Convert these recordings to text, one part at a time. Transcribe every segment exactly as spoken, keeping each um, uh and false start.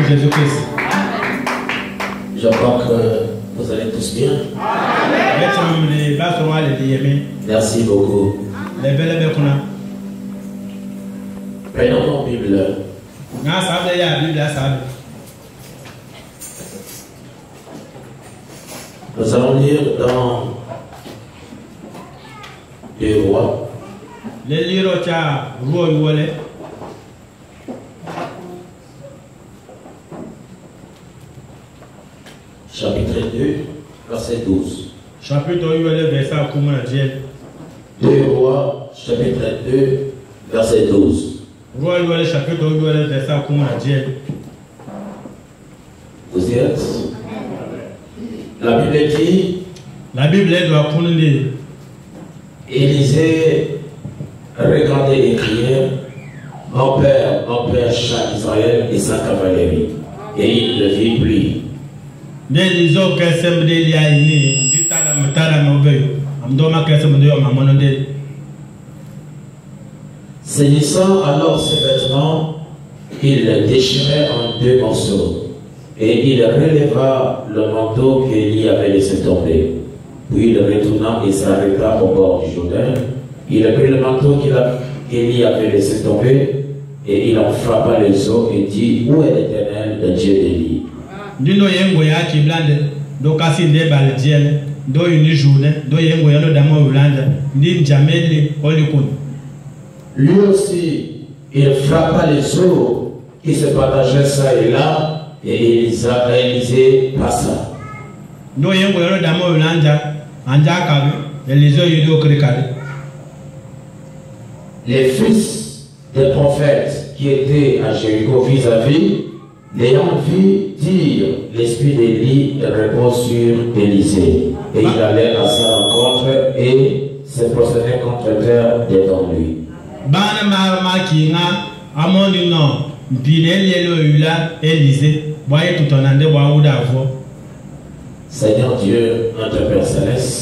de Jésus-Christ. Je crois que vous allez tous bien. Merci beaucoup. Prenons nos Bibles. Nous allons lire dans les rois. Chapitre deux, verset douze. Chapitre deux, verset deux rois, chapitre deux, verset douze. Vous y êtes? La Bible dit, la Bible est de Élisée regardait et criait, mon père, mon père, chaque Israël et sa cavalerie. Et il ne vit plus. Saisissant alors ses vêtements, il les déchirait en deux morceaux. Et il releva le manteau qu'Élie avait laissé tomber. Puis il retourna et s'arrêta au bord du Jourdain. Il prit le manteau qu'Élie avait laissé tomber et il en frappa les os et dit, où est l'Éternel, le Dieu d'Élie? Lui aussi, il frappa les os qui se partageaient ça et là, et Élisée passa. Les fils des prophètes qui étaient à Jéricho vis-à-vis, l'ayant vu dire, l'esprit d'Élie repose sur Élisée. Et il allait à sa rencontre et se prosternait contre terre devant lui. Seigneur Dieu, notre Père Céleste,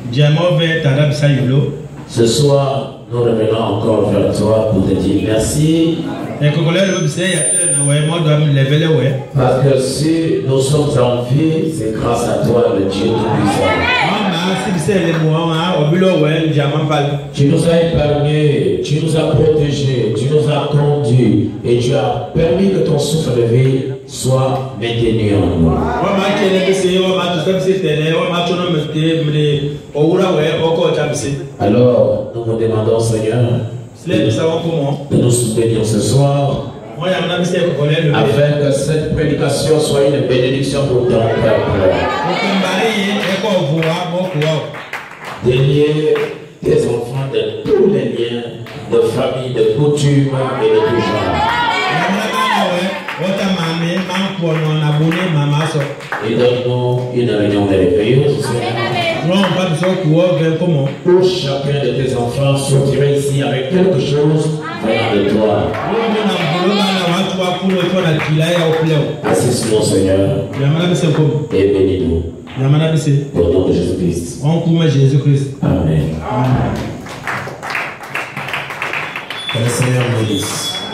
ce soir, nous revenons encore vers toi pour te dire merci. Parce que si nous sommes en vie, c'est grâce à toi, le Dieu Tout-Puissant. Tu nous as épargnés, tu nous as protégés, tu nous as conduits et tu as permis que ton souffle de vie soit maintenu en nous. Alors, nous vous demandons, Seigneur, de nous soutenir ce soir, afin que cette prédication soit une bénédiction pour ton peuple. Délier tes enfants de tous les liens de famille, de coutumes et de tout genre. Et donne-nous une réunion merveilleuse, où chacun de tes enfants sortira ici avec quelque chose venant de toi. Assiste-nous, Seigneur, et bénis-nous. Au nom de Jésus-Christ. Amen. Amen. Que le Seigneur nous bénisse.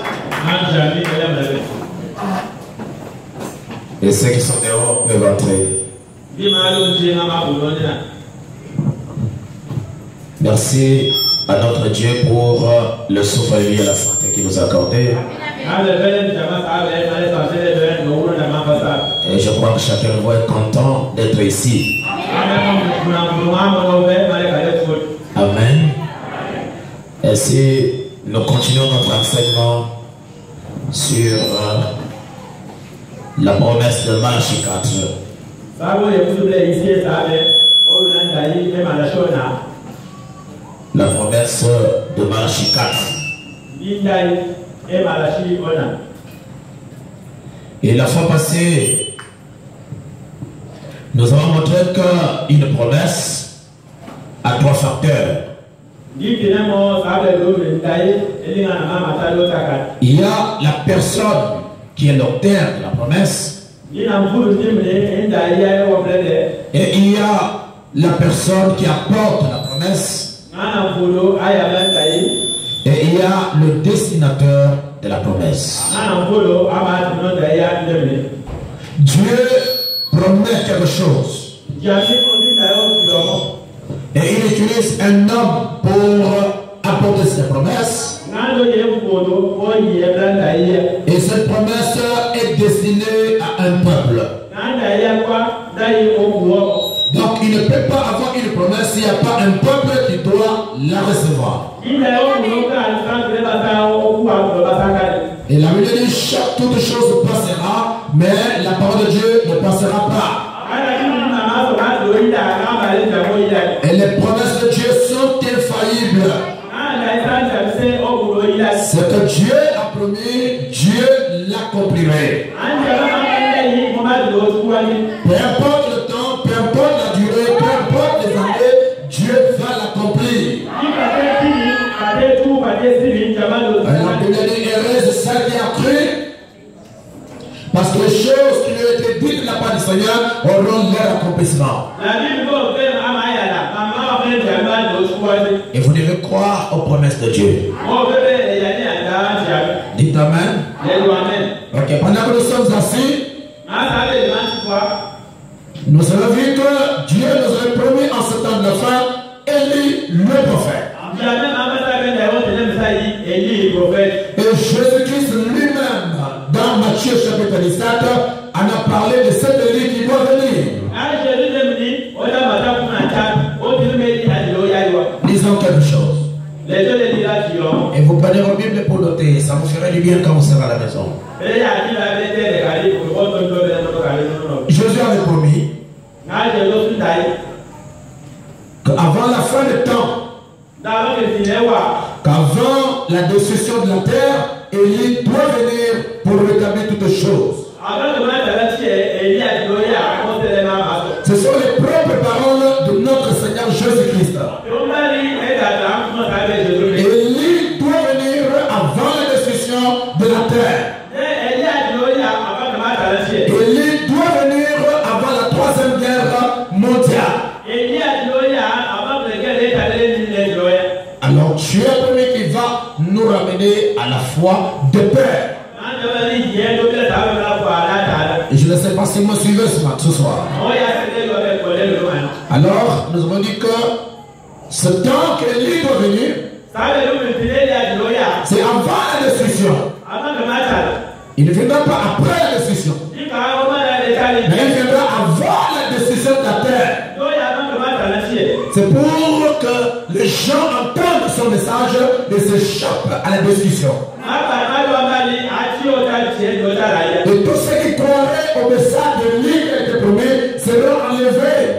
Et ceux qui sont dehors peuvent entrer. Merci à notre Dieu pour le souffle de vie et la santé qu'il nous a accordé. Et je crois que chacun de vous est content d'être ici. Amen. Et si nous continuons notre enseignement sur euh, la promesse de Malachie quatre. La promesse de Malachie quatre. Et la fois passée, nous avons montré qu'une promesse a trois facteurs. Il y a la personne qui est l'auteur de la promesse. Et il y a la personne qui apporte la promesse. Et il y a le destinateur de la promesse. Dieu promet quelque chose. Et il utilise un homme pour apporter cette promesse. Et cette promesse est destinée à un peuple. Donc il ne peut pas avoir une promesse s'il n'y a pas un peuple qui doit la recevoir. Et la Bible dit chaque toute chose passera, mais la parole de Dieu ne passera pas. Et les promesses de Dieu sont infaillibles. Ce que Dieu a promis, Dieu l'accomplirait. Peu importe le temps, peu importe la durée, peu importe les années, Dieu va l'accomplir. La Bible dit heureuse celle qui a cru, parce que les choses qui lui ont été dites de la part du Seigneur auront leur accomplissement. Et vous devez croire aux promesses de Dieu. Dites Amen. Ok, pendant que nous sommes assis, nous avons vu que Dieu nous avait promis en ce temps de la fin, Élie le prophète. Et Jésus-Christ lui-même, dans Matthieu chapitre dix-sept, en a parlé de cet Élie qui doit venir. Lisons quelque chose. Et vous prenez vos Bibles pour noter, ça vous ferait du bien quand vous serez à la maison. Jésus avait promis qu'avant la fin des temps, qu'avant la destruction de la terre, Élie doit venir pour rétablir toutes choses. Ce sont les propres paroles de notre Seigneur Jésus-Christ. Élie doit venir avant la destruction de la terre. Élie doit venir avant la troisième guerre mondiale. Alors Dieu a promis qu'il va nous ramener à la foi de paix. Et je ne sais pas si vous me suivez ce soir. Alors, nous avons dit que ce temps que l'Élie doit venir, c'est avant la destruction. Il ne viendra pas après la destruction. Mais il viendra avant la destruction de la terre. C'est pour que les gens entendent son message et s'échappent à la destruction. Et tous ceux qui croiraient au message de l'Élie qui a été promis seront enlevés.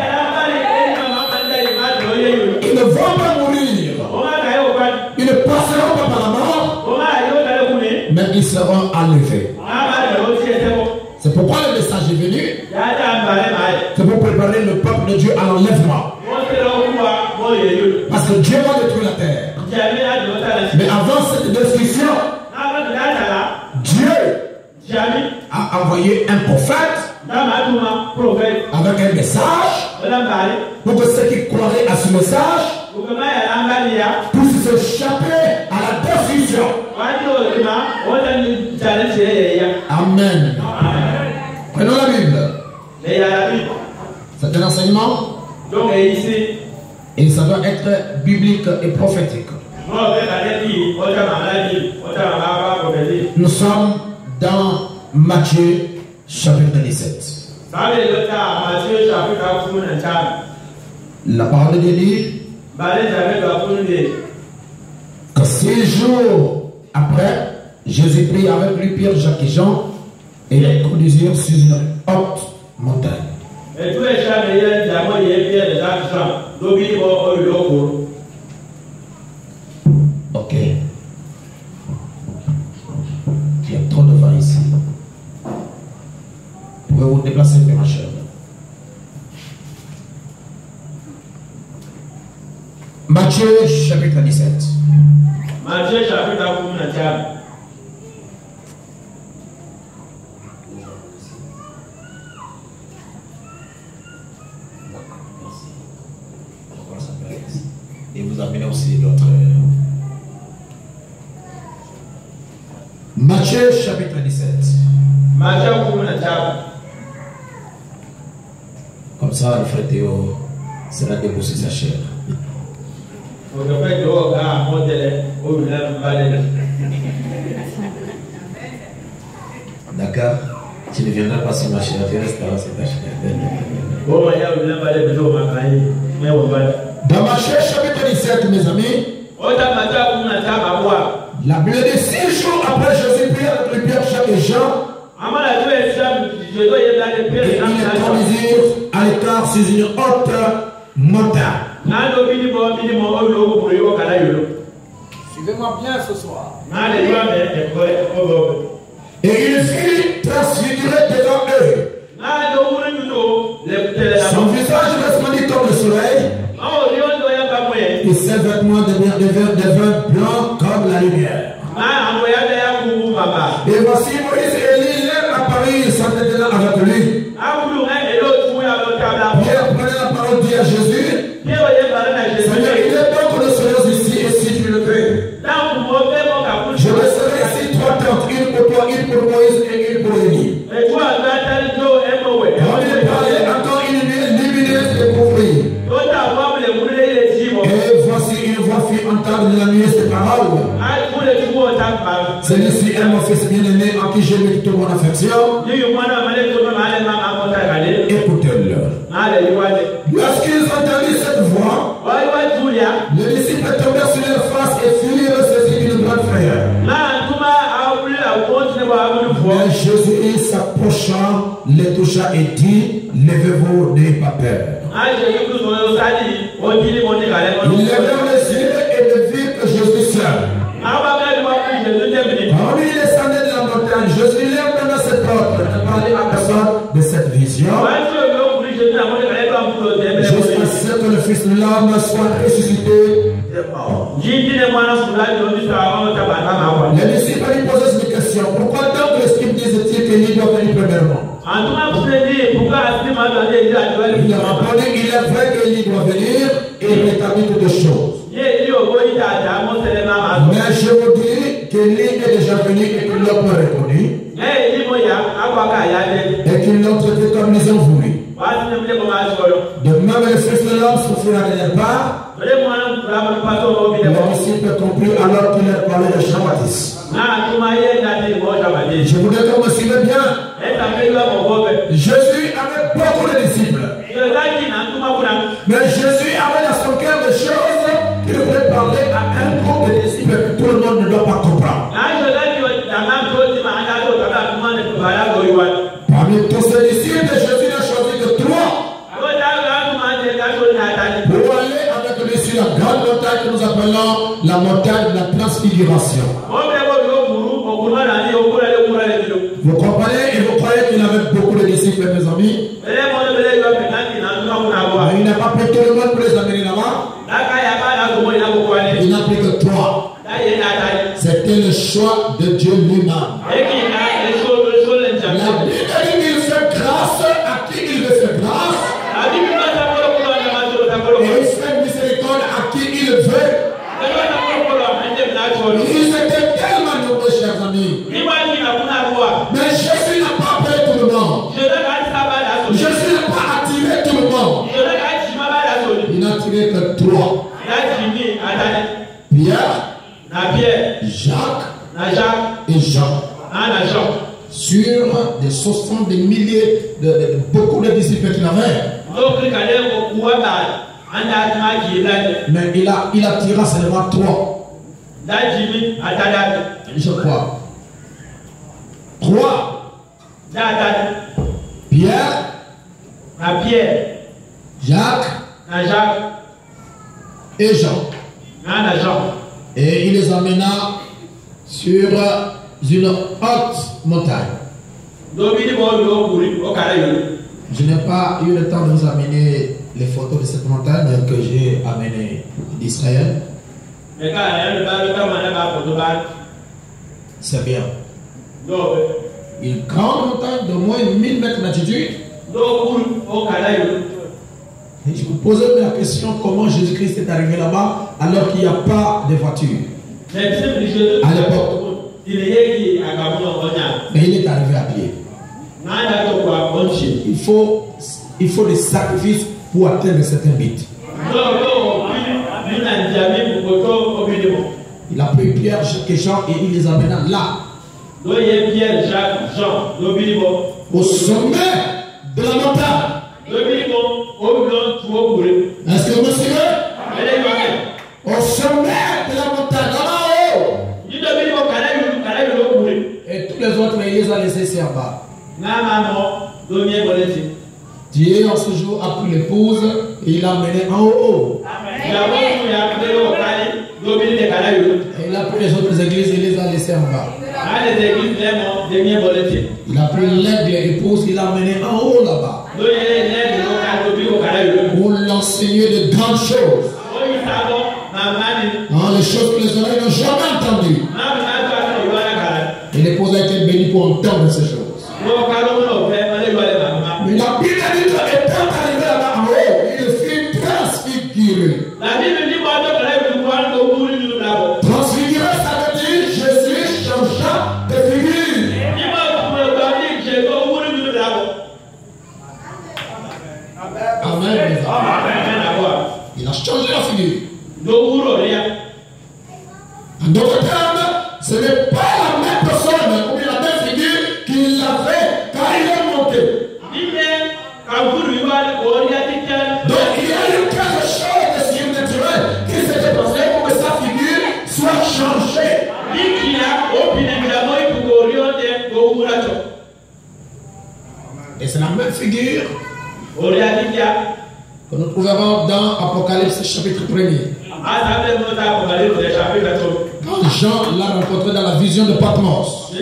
Ils ne vont pas mourir. Ils ne passeront pas par la mort. Mais ils seront enlevés. C'est pourquoi le message est venu. C'est pour préparer le peuple de Dieu à l'enlèvement. Parce que Dieu va détruire la terre. Mais avant cette destruction, Dieu a envoyé un prophète avec un message pour que ceux qui croiraient à ce message puissent s'échapper à la destruction. Amen. Prenons la Bible. C'est un enseignement. Et ça doit être biblique et prophétique. Nous sommes dans Matthieu chapitre dix-sept. La parole de Dieu dit que six jours après, Jésus prit avec lui Pierre, Jacques et Jean et les conduisirent sur une haute montagne. Ok. Il y a trop de vent ici. Vous pouvez vous déplacer un peu, ma chère. Matthieu chapitre dix-sept. Matthieu chapitre dix-sept. Et vous amenez aussi d'autres. Matthieu chapitre dix-sept. Matthieu kumi na saba. Comme ça, le frère Théo sera déboursé sa chair. D'accord. Tu ne viendras pas sur ma chair, tu resteras sur ta chair. Dans Matthieu chapitre dix-sept, mes amis, la Bible dit six jours après Jésus prit avec les Pierre, Jacques et Jean. Et ils les conduisirent à l'écart sur une haute montagne. Suivez-moi bien ce soir. Et il fut transfiguré devant eux. Son visage resplendit comme le soleil. Et ses vêtements devinrent blancs comme la lumière. Et voici Moïse et Élie apparurent, s'entretenant avec lui. Pierre prenait la parole, dit à Jésus: Seigneur, il est bon que nous soyons ici, et si tu le veux, je laisserai ici trois tentes, une pour toi, une pour Moïse et une pour Élie. On lui parlait encore une nuit lumineuse et couvrie. Et voici une voix fit entendre de la nuit ces paroles. Celui-ci est mon fils bien-aimé en qui j'ai mis toute mon affection. Écoutez-le. Lorsqu'ils entendirent cette voix, les disciples tombèrent sur leur face et furent saisis d'une grande frayeur. Mais Jésus s'approchant, les toucha et dit: levez-vous, n'ayez pas peur. Ils levèrent les yeux et ne virent que Jésus seul. Quand il descendait de la montagne, Jésus leur donna cet ordre de parler à personne de cette vision, jusqu'à ce que le Fils de l'homme soit ressuscité des morts. Les disciples lui posaient une question: pourquoi donc les scribes disaient-ils qu'Élie doit venir premièrement? Il leur répondit: il est vrai qu'Élie doit venir et rétablir toutes choses. Mais je vous dis qu'Élie est déjà venu et qu'ils l'ont pas reconnu et qu'ils l'ont traité comme ils ont voulu. De même, le Fils de l'homme souffrira de leur part. Les disciples compris alors qu'il leur parlait de Jean-Baptiste. Je voudrais que vous me suivez bien. Jésus avait beaucoup de disciples. Mais Jésus avait dans son cœur des choses qu'il voulait parler à un groupe de disciples que tout le monde ne doit pas comprendre. Parmi tous ces disciples, Jésus n'a choisi que trois pour aller avec lui sur la grande montagne que nous appelons la montagne de la transfiguration. Vous comprenez et vous croyez qu'il avait beaucoup de disciples, mes amis? Mais il n'a pas pris tout le monde pour les amener là-bas. Il n'a pris que trois. C'était le choix de Dieu lui-même. La Bible dit qu'il fait grâce à qui il veut faire grâce. Et il fait miséricorde à qui il veut. Ils étaient tellement nombreux, chers amis. Mais Jésus n'a pas appelé tout le monde. Jésus n'a pas attiré tout le monde. Il n'a attiré que trois: Pierre, Jacques et Jean. Sur des soixante des milliers de, de, de beaucoup de disciples qu'il avait. Mais il a il attira seulement trois. Je crois. Trois. Pierre, Jacques et Jean. Et il les amena sur une haute montagne. Je n'ai pas eu le temps de vous amener les photos de cette montagne que j'ai amenée d'Israël. C'est bien. Une grande montagne de moins de mille mètres d'altitude. Et je vous posais la question: comment Jésus-Christ est arrivé là-bas alors qu'il n'y a pas de voiture à l'époque? faut, il faut des sacrifices pour atteindre certains buts. Il a pris Pierre, Jacques et Jean et il les amena là. Au sommet de la montagne. Est-ce que vous me suivez? Au sommet de la montagne, là-haut. Et tous les autres, il les a laissés ici en bas. Dieu en ce jour a pris l'épouse et il l'a emmené en haut. Et il a pris les autres églises et il les a laissées en bas. Il a pris l'aigle et l'épouse et il l'a emmené en haut là-bas. Pour l'enseigner de grandes choses. Dans les choses que les oreilles n'ont jamais entendues. Et l'épouse a été bénie pour entendre ces choses. Mais la Bible dit que étant arrivé là-bas en haut, il fut transfiguré. Transfiguré, ça veut dire Jésus changea de figure. Amen. Il a changé la figure. En d'autres termes, ce n'est pas la même personne ou la même figure qu'il avait quand il est monté. Donc il y a eu quelque chose de surnaturel qui s'était passé pour que sa figure soit changée. Et c'est la même figure que nous trouverons dans Apocalypse chapitre premier. Quand Jean l'a rencontré dans la vision de Patmos.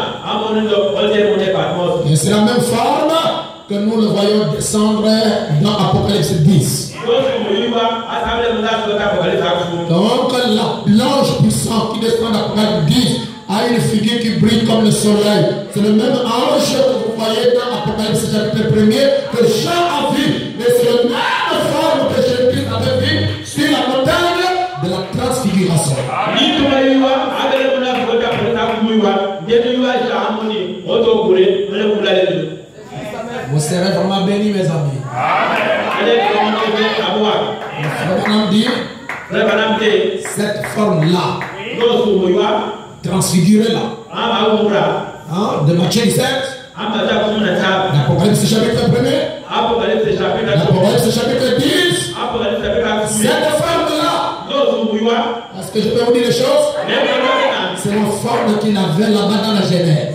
Et c'est la même forme que nous le voyons descendre dans Apocalypse dix. Donc la l'ange puissant qui descend dans Apocalypse dix a une figure qui brille comme le soleil. C'est le même ange que vous voyez dans Apocalypse chapitre premier que Jean a vu. Mais c'est la même forme que Jésus avait vu sur la montagne de la transfiguration. Vous serez vraiment bénis, mes amis. Dit, cette forme-là, transfigurée-là, hein, de Matthieu dix-sept, l'Apocalypse chapitre premier, l'Apocalypse chapitre dix, cette forme-là, est-ce que je peux vous dire les choses? C'est la forme qu'il avait là-bas dans la Genèse.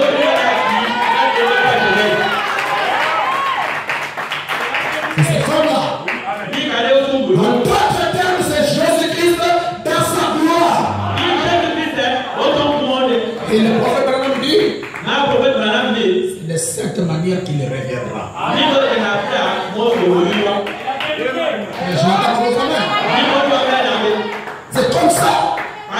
C'est cette forme-là. En d'autres termes, c'est Jésus-Christ dans sa gloire. Et le prophète Branham dit, c'est de cette manière qu'il reviendra. Mais je n'entends pas votre main. C'est comme ça.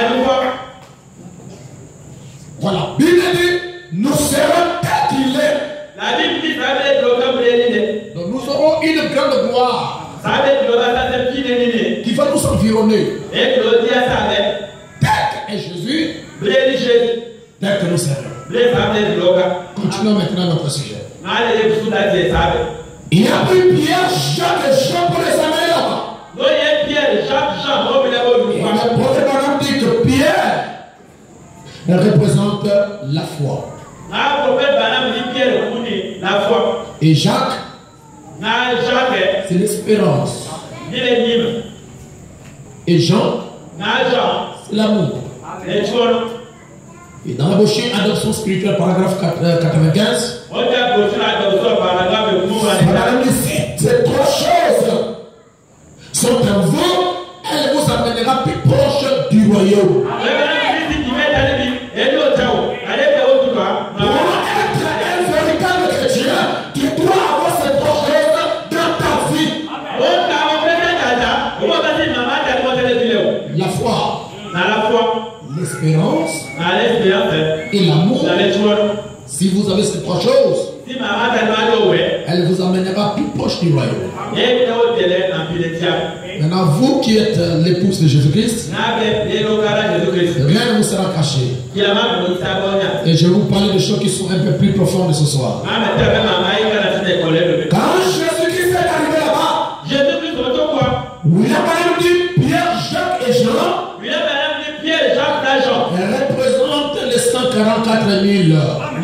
Voilà. Bible dit, nous serons tel qu'il est. Donc nous aurons une grande gloire qui va nous environner. Tel que est Jésus, tel que nous serons. Continuons maintenant notre sujet. Il a pris Pierre, Jacques et Jean pour les amener là-bas. Et le prophète Branham dit que Pierre représente la foi. Et Jacques, c'est l'espérance. Et Jean, c'est l'amour. Et dans la brochure Adoption spirituelle, paragraphe quatre-vingt-quinze, ces trois choses sont en vous, elle vous amènera plus proche du royaume. Pour être un véritable chrétien, tu dois avoir ces trois choses dans ta vie. La foi, l'espérance et l'amour. Si vous avez ces trois choses, elle vous amènera plus proche du royaume. Mais Maintenant, vous qui êtes l'épouse de Jésus-Christ, rien ne vous sera caché. Et je vais vous parler de choses qui sont un peu plus profondes ce soir. Quand Jésus-Christ est arrivé là-bas, il a même dit Pierre, Jacques et Jean. Elle représente les cent quarante-quatre mille.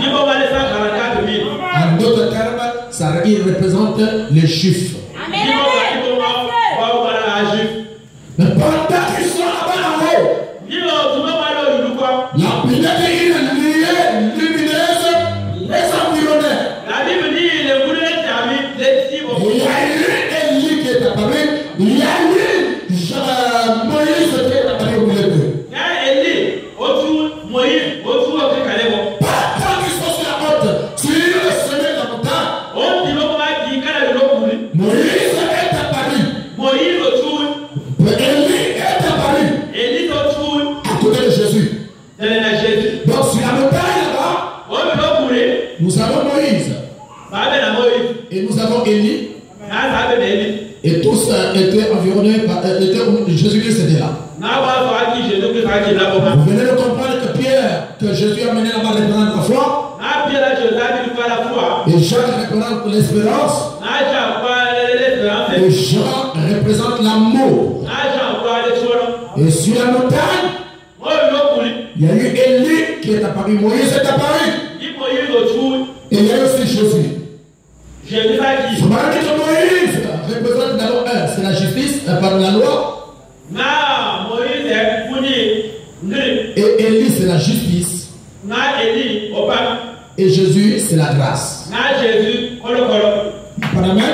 En d'autres termes, ça il représente les Juifs. Mais pendant qu'ils sont là-bas en haut, la planète est une nuée lumineuse les environnait. Il y a eu Élie qui est apparu, il y a eu Moïse qui est apparu au milieu d'eux. Pendant qu'ils sont sur la côte, sur le sommet de la montagne, Moïse est apparu. Élie est apparu à côté de Jésus. Donc sur la montagne là-bas, nous avons Moïse et nous avons Élie. Et tous euh, étaient environnés par euh, Jésus-Christ était là. Vous venez de comprendre que Pierre, que Jésus a mené là-bas représente la foi. Et Jacques représente l'espérance. Et Jean représente l'amour. Et sur la montagne, il y a eu Élie qui est apparu. Moïse est apparu. Et il y a aussi Jésus. Vous m'avez dit que Moïse représente d'abord un, c'est la justice par la loi. Et Élie c'est la justice. Et Jésus c'est la grâce. Amen.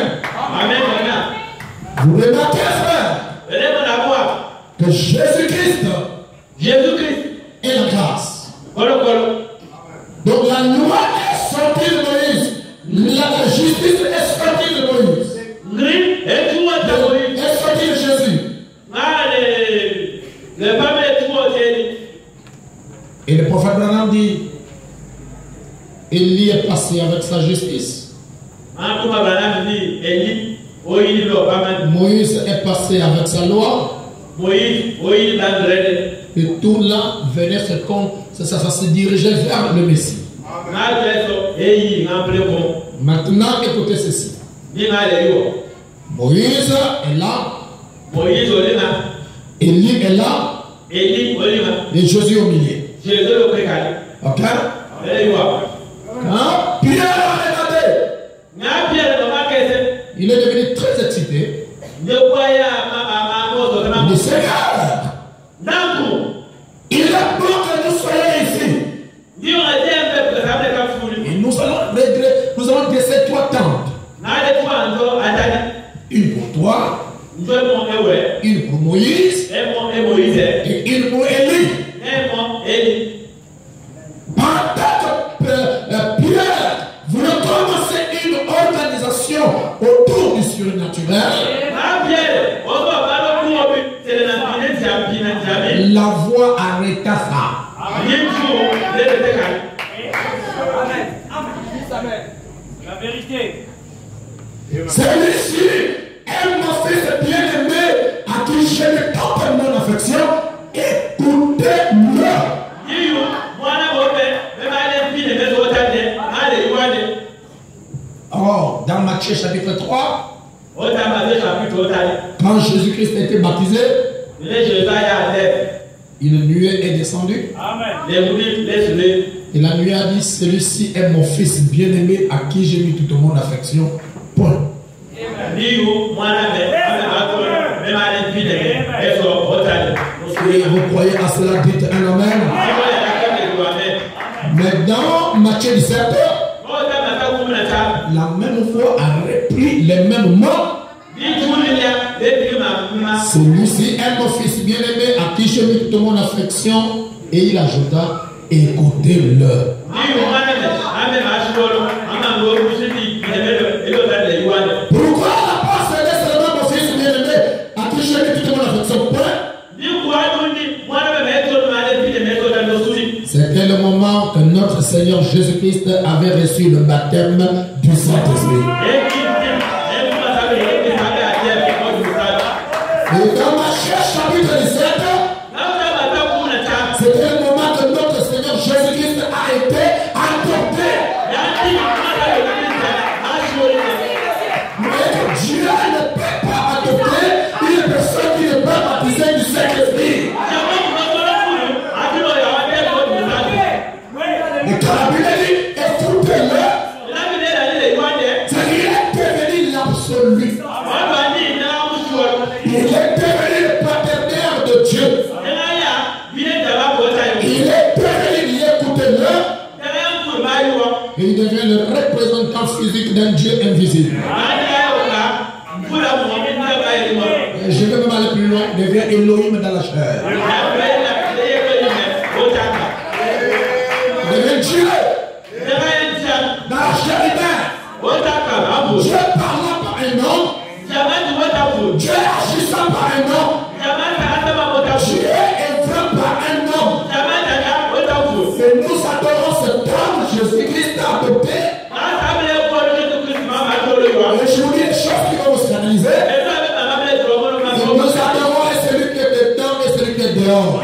Vous remarquez, frère, que Jésus-Christ est la grâce. Donc la loi est sortie de Moïse. La, la justice est sortie de Moïse. Est sortie de Jésus. Et le prophète Branham dit, Élie est passé avec sa justice. Moïse est passé avec sa loi. Et tout là venait se, ça, ça, ça se dirigeait vers le Messie. Maintenant, écoutez ceci. Moïse est là. Élie est là. Et Jésus au milieu. Ok? Quand Pierre a regardé, il est devenu très excité. Il dit, Seigneur, il est bon que nous soyons ici. Et nous allons régler, nous allons dresser trois tentes. Une pour toi, une pour Moïse, et une pour Élie. Pendant que euh, Pierre voulait commencer une organisation autour du surnaturel, la voix arrêta ça. La vérité. Celui-ci est mon fils bien-aimé à qui j'ai mis toute mon affection. Écoutez-le. Alors, dans Matthieu chapitre trois, quand Jésus-Christ a été baptisé, une nuée est descendue. Et la nuée a dit, celui-ci est mon fils bien-aimé à qui j'ai mis toute mon affection. Point. Et vous croyez à cela, dites un amen. Mais dans Matthieu dix-sept, la même foi a repris les mêmes mots. Celui-ci est mon fils bien-aimé à qui j'ai mis toute mon affection. Et il ajouta, écoutez-le. Pourquoi la passe est seulement mon fils bien-aimé à qui j'ai mis toute mon affection? C'était le moment que notre Seigneur Jésus-Christ avait reçu le baptême du Saint-Esprit. Et dans Matthieu chapitre dix-sept, c'était le moment que notre Seigneur Jésus-Christ a été adopté. Mais Dieu ne peut pas adopter une personne qui ne peut pas baptiser du Saint-Esprit. Et quand la Bible dit, écoutez-le, c'est qu'il est devenu l'absolu. Il est devenu le partenaire de Dieu. Il est devenu, écoutez-le, et il devient le représentant physique d'un Dieu invisible. Et je vais même aller plus loin, il devient Elohim dans la chair. Il devient Dieu dans la chair humaine. Dieu parlant par un homme, Dieu agissant par un homme, Dieu étant par un homme. Et nous adorons cet homme, Jésus-Christ adopté. Et je vous dis une chose qui va vous scandaliser. Nous adorons celui qui est dedans et celui qui est dehors.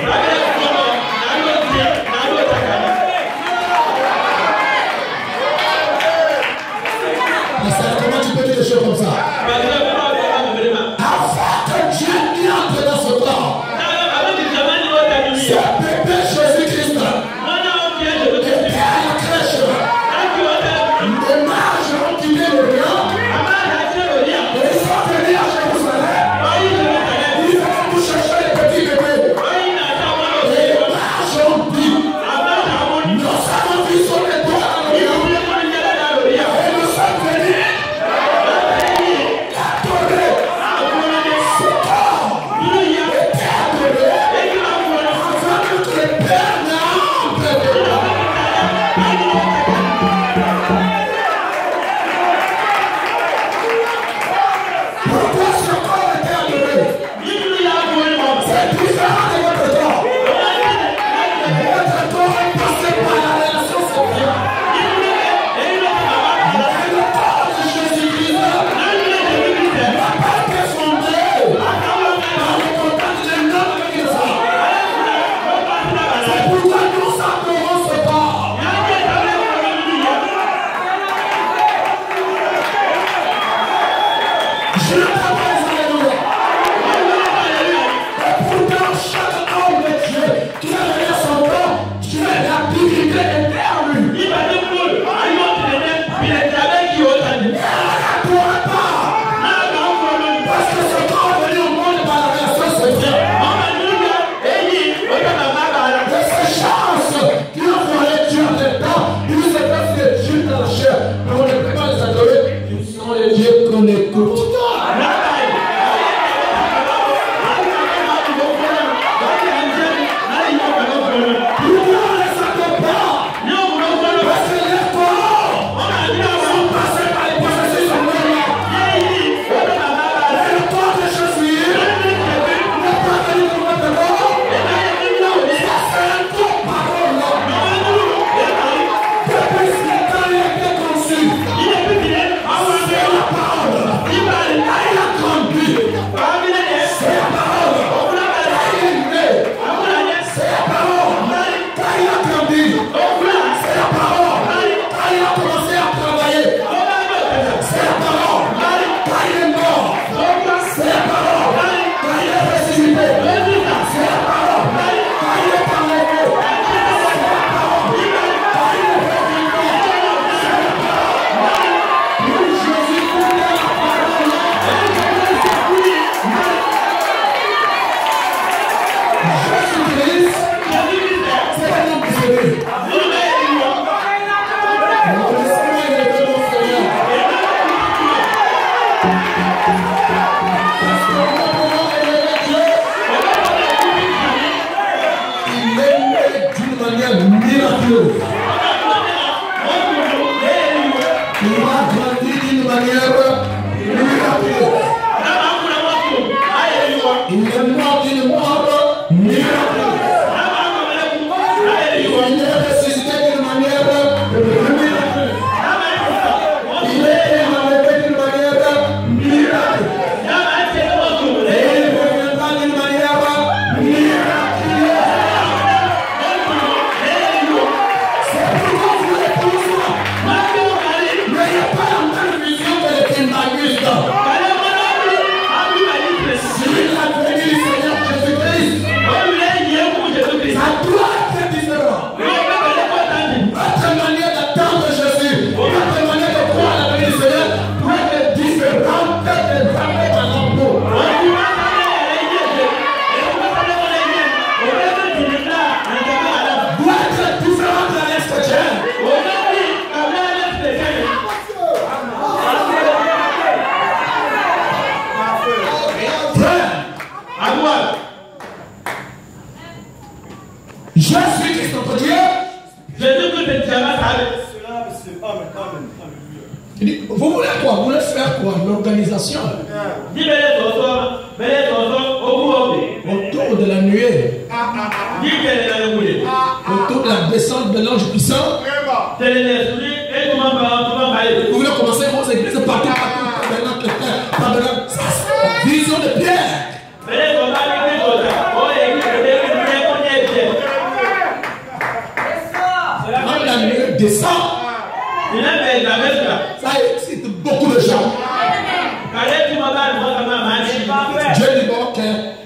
Comment tu peux dire des choses comme ça? Avant que Dieu entre dans ce corps, ce bébé Jésus-Christ était à la crèche. Les mages ont quitté l'Orient. Et ils sont venus à Jérusalem. Ils vont vous chercher les petits bébés. Et les mages ont dit, nous avons vu son étoile dans l'Orient. Et nous sommes venus adorer ce corps. Était adoré avant que le Père n'entre dedans. Pourquoi ce corps était adoré? C'est différent de votre corps. Votre corps est passé par la relation sexuelle. Mais le corps de Jésus-Christ n'a pas été fondé par le contact d'un homme avec une femme. C'est pourquoi nous adorons ce corps. Je ne peux pas les alléluia. Et pourtant, chaque homme de Dieu qui a donné son corps, Dieu l'a divinité derrière lui. Mais on n'adore pas. Parce que ce corps est venu au monde par la relation sexuelle. Et ces chances qui ont volé Dieu en dedans, ils nous étaient des dieux dans la chair. Mais on ne peut pas les adorer. Ils sont les dieux qu'on écoute. Pourquoi on les adore pas? Parce que les corps sont passés par les processus de mort. Et le corps de Jésus n'est pas venu comme notre corps. Ça c'est un corps parole. Depuis ce temps il a été conçu. C'est la parole. Il dit, vous voulez quoi? Vous voulez faire quoi? L'organisation. Autour de la nuée. Autour de la descente de l'ange puissant. Vous voulez commencer vos églises partout, partout, partout. Vision de Pierre. Quand la nuée descend, ça excite beaucoup de gens. Dieu dit bon, ok.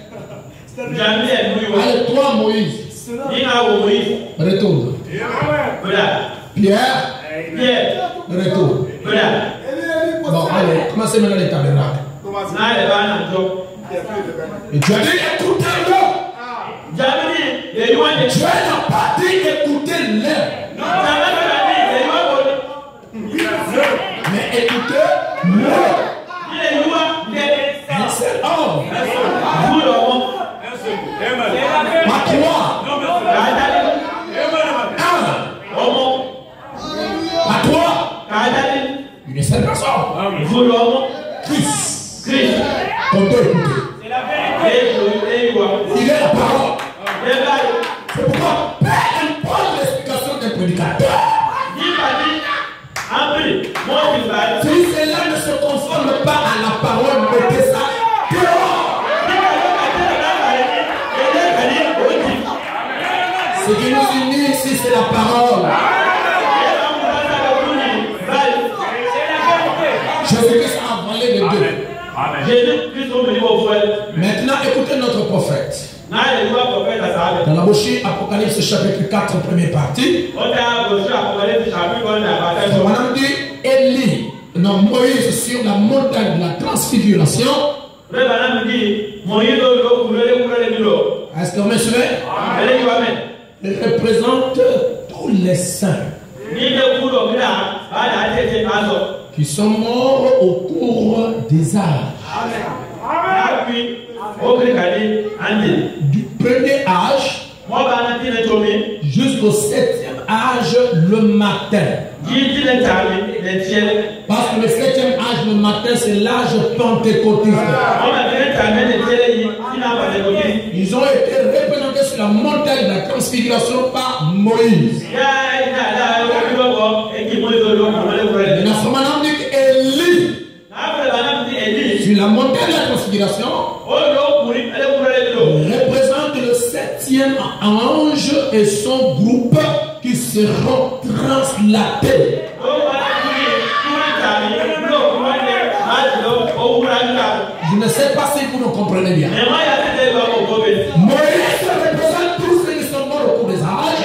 Allez, toi, Moïse. Retourne. Pierre. Retourne. Bon, allez, commencez maintenant les tabernacles. Et Dieu a dit écoutez-le. Dieu n'a pas dit écoutez-le. Mais écoutez-le. Un seul homme. Pas trois. Un. Pas trois. Une seule personne. Christ. On doit écouter. Il est la parole. C'est pourquoi peu importe l'explication d'un prédicateur, si cela ne se conforme pas à la parole, mettez ça dehors. Ce qui nous unit ici, c'est la parole. Jésus-Christ a avalé les deux. Maintenant, écoutez notre prophète. Dans la bouche Apocalypse chapitre quatre, première partie. Madame dit Élie, non, Moïse sur la montagne de la transfiguration. Est-ce que vous me suivez? Il représente tous les saints qui sont morts au cours des âges. Du premier âge jusqu'au septième âge le matin. Parce que le septième âge le matin, c'est l'âge pentecôtiste. Ils ont été représentés sur la montagne de la transfiguration par Moïse. Maintenant, dit Élie sur la montagne de la transfiguration représente le septième ange et son groupe qui seront translatés. Je ne sais pas si vous nous comprenez bien. Moïse représente tous ceux qui sont morts au cours des âges.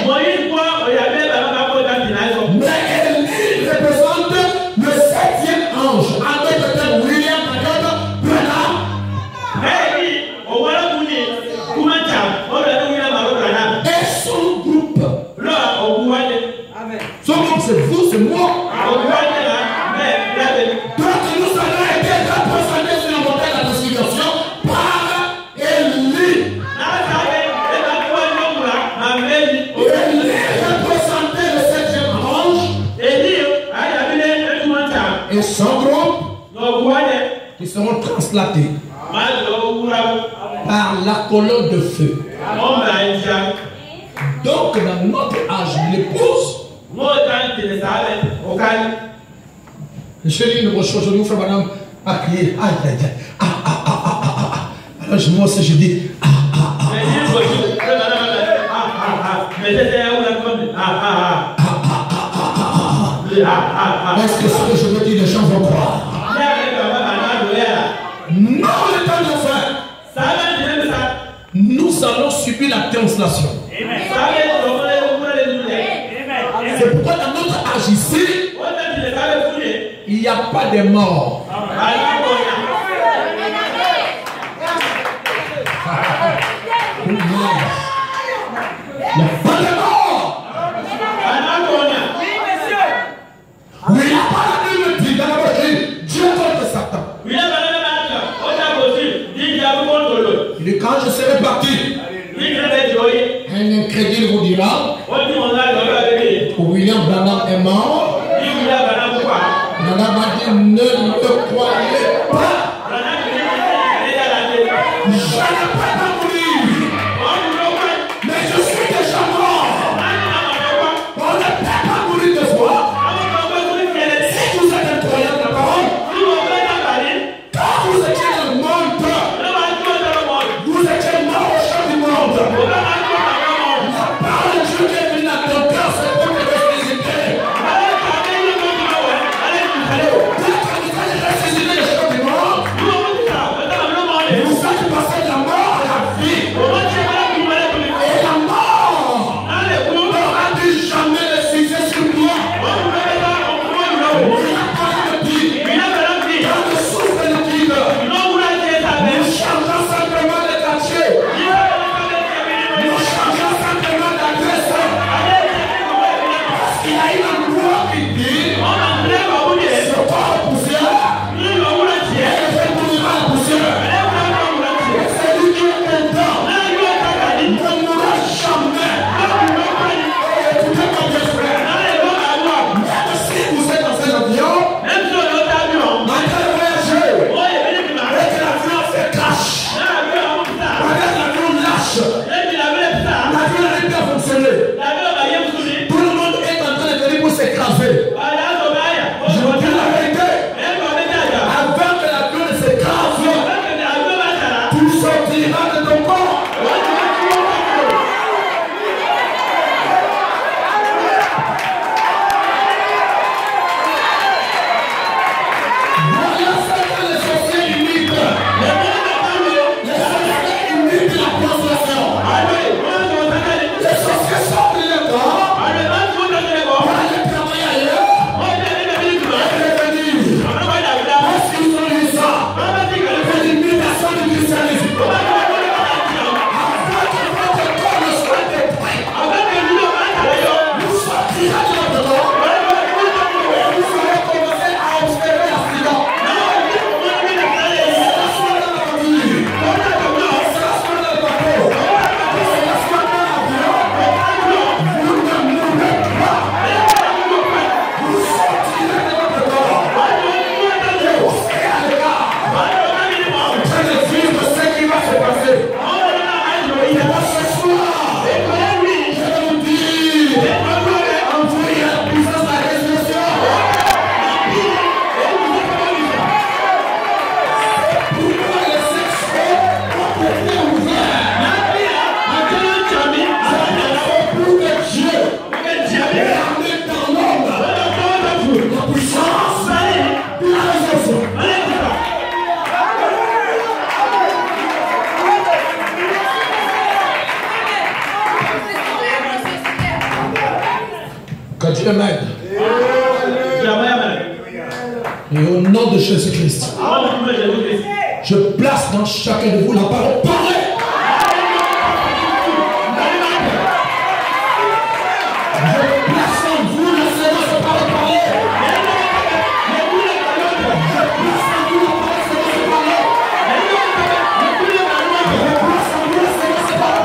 Mais Élie représente le septième ange. Avec le terme William Branham. Et son groupe. Son groupe, c'est vous, c'est moi. Donc nous avons été représentés sur la montagne de la transfiguration par Élie. Élie représentait le septième ange et son groupe qui seront translatés par la colonne de feu. Donc dans notre âge, l'épouse, je dis une chose, je vous fais madame à crier. Aïe, aïe, aïe. Ah, ah, ah, ah, ah, ah. Alors je moi aussi je dis ah, ah, ah, ah. Est-ce que ce que je veux dire, les gens vont croire? Non, le temps de faire. Nous allons subir la translation. C'est pourquoi dans notre âge ici, il n'y a pas de mort. Il n'y a pas de mort. Oui, il n'y a pas de Bible dit dans la Bible, Dieu contre Satan. Il dit quand je serai parti, un incrédule vous dira William Branham est mort, Nana m'a dit ne le croyez pas. Je ne peux pas mourir, mais je suis déjà mort. On ne peut pas mourir de foi. Si vous êtes un croyant de la parole, quand vous étiez dans le monde, vous étiez mort au champ du monde. La parole de Dieu qui est venue dans ton cœur, c'est pour te ressusciter. Quand vous allez ressusciter le champ du monde, vous faites passer de la mort à la vie. Et la mort n'aura plus jamais le succès sur moi. Il dit, dans le souffle de vide, nous changeons simplement de quartier. Nous changeons simplement d'adresse. Parce qu'il y a une loi qui dit, ce corps poussière, elle fait mourir la poussière. Et celui qui est content ne mourra jamais. Écoutez-moi bien, frère. Même si vous êtes dans cet avion, en train de voyager, et que l'avion fait crash, avec l'avion lâche, l'avion n'arrive pas à fonctionner. Tout le monde est en train de venir pour s'écraser. Je vous dis la vérité. Avant que l'avion ne s'écrase, tu sortiras de ton corps. Voilà ce que les sorciers imitent. Les sorciers imitent la consolation. Les sorciers sortent de leur corps pour aller travailler ailleurs et revenir. Parce qu'ils ont eu ça. C'est l'imitation du christianisme. Avant que votre corps ne soit détruit, vous sortirez de votre corps et vous allez commencer à observer l'accident. C'est la soirée dans la famille. C'est la soirée dans le bateau. C'est la soirée dans l'avion. Vous ne mourrez pas. Vous sortirez de votre corps. Et vous serez à l'écart. En train de vivre ce qui va se passer. Et moi ce soir, je vous dis, envoyez la puissance de la résurrection. Pourquoi les sections ont été ouverts? C'est pour que Dieu ait amené dans l'homme la puissance de la résurrection. Que Dieu m'aide. Et au nom de Jésus-Christ, je place dans chacun de vous la parole. Parlez! Je place en vous le Seigneur se parle. Parlez! Je place en vous la parole Seigneur se parle. Je place en vous le Seigneur se parle.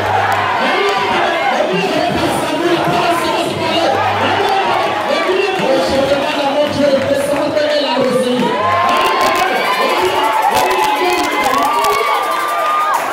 Je place en vous la parole Seigneur se parle. Oh, je demande à mon Dieu de descendre et la rosée.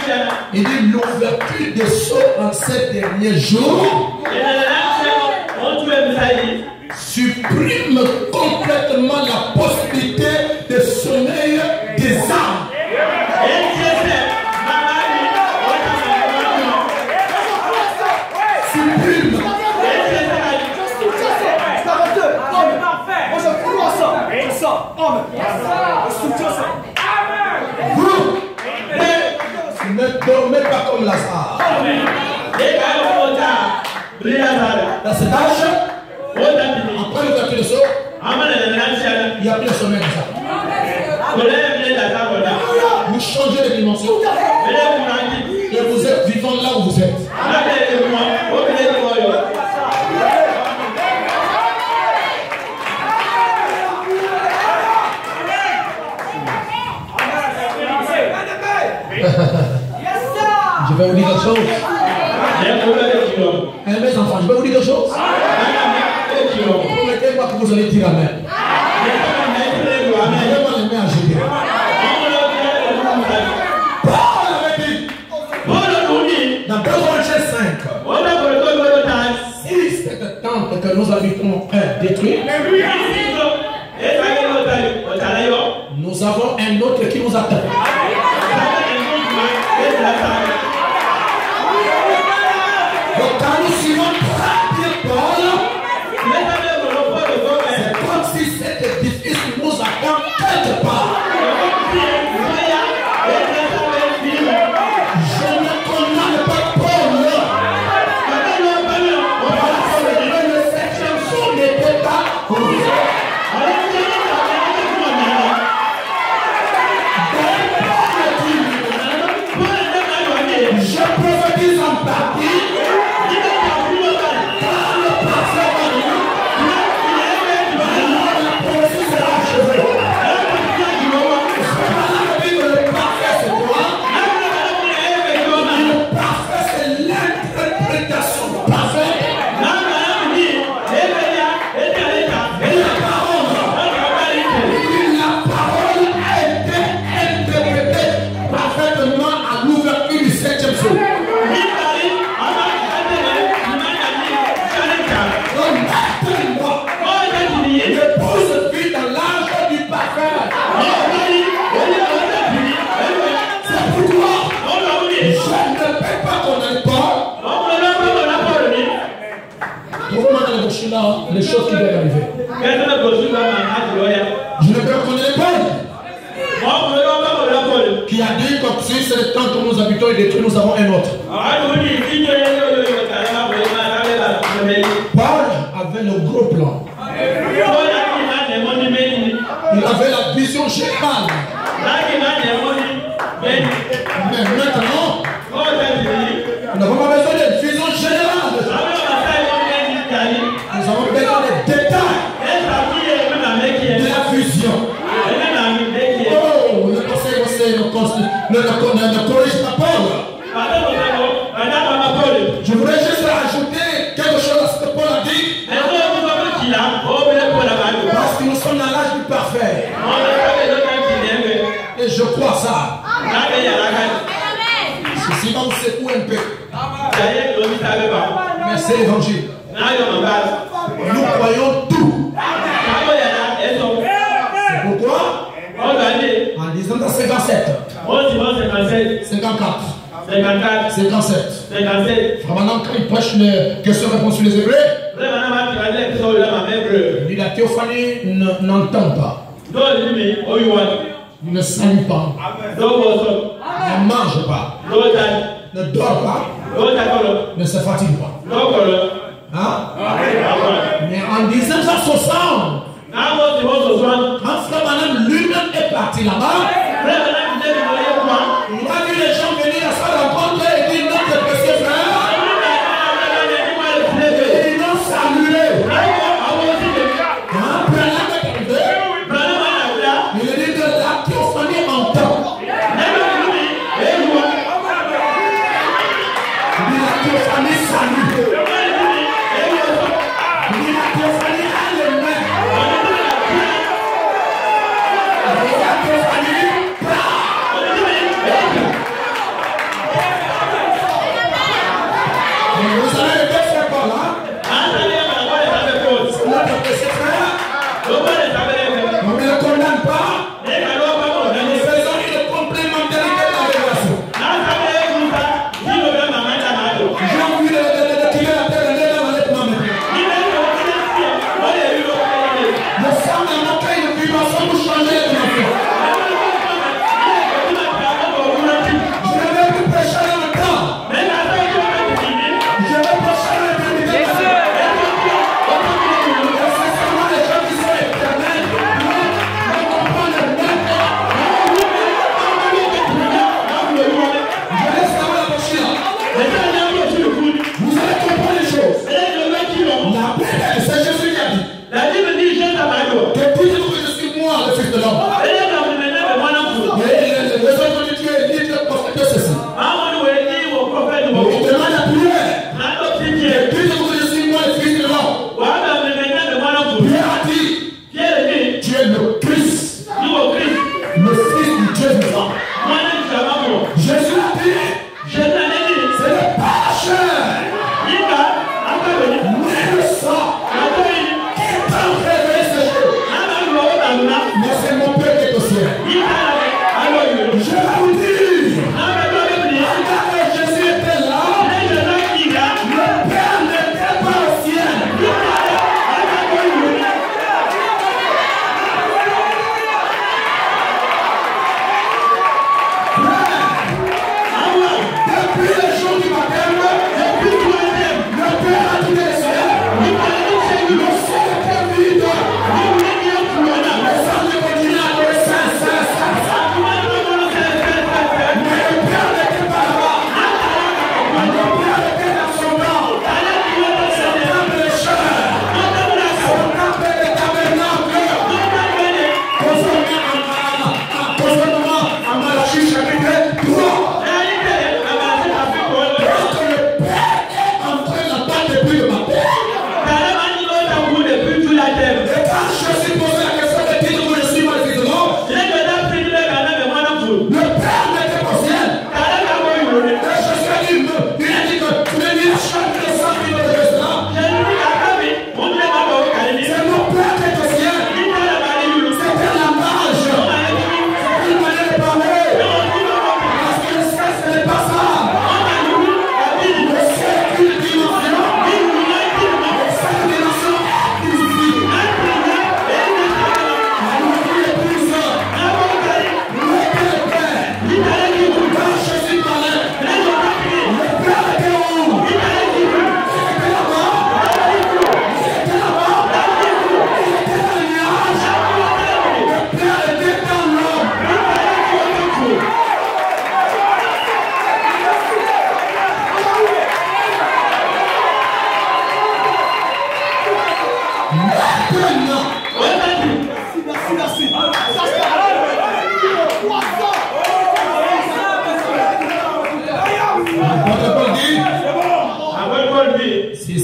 Il dit l'ouverture des sceaux en ces derniers jours supprime complètement la possibilité de sommeil des âmes. Supprime. Vous ne dormez pas comme Lazare. Dans cet âge, après l'ouverture de sceaux, il n'y a plus de sommeil comme ça. Vous changez de dimension et vous êtes vivant là où vous êtes. Je vais vous dire quelque chose. Eh, mes enfants, je vais vous dire quelque chose. Promettez-moi que vous allez dire Amen. Mettez-moi les mains à jeter. Paul avait dit dans deux Corinthiens cinq, si cette tente que nous habitons est détruite, nous avons un autre qui nous attend. Donc quand nous suivons très bien Paul, c'est comme si cet édifice nous attend quelque part. Je ne condamne pas Paul. Le septième jour n'était pas je prophétise en partie. Les choses qui doivent arriver. Je ne peux reconnaître pas. Qui a dit que si c'est le temps que nous habitons et détruit, nous avons un autre. Paul avait le gros plan. Il avait la vision générale. Mais maintenant, nous n'avons pas besoin de vision générale. Nous avons besoin des détails de la vision. Oh, le conseil conseil ne, ne, ne, ne corrige pas Paul. Je voudrais juste rajouter quelque chose à ce que Paul a dit. Parce que nous sommes dans l'âge du parfait. Et je crois ça. Ceci va vous secouer un peu. Mais c'est l'évangile. Nous croyons tout. C'est pourquoi en disant dans cinquante-sept, cinquante-quatre, cinquante-sept, maintenant quand il prêche les questions-réponses sur les Hébreux, la théophanie n'entend pas. Il ne salue pas. Ne mange pas. Ne dort pas. Ne se fatigue pas. Hein? Mais en mille neuf cent soixante, quand Frère Branham lui-même est parti là-bas, il a vu les gens venir à sa rencontre et dire notre précieux frère. Et ils l'ont salué. Quand Branham est arrivé, il a dit que la théophanie entend. Il dit la théophanie salue.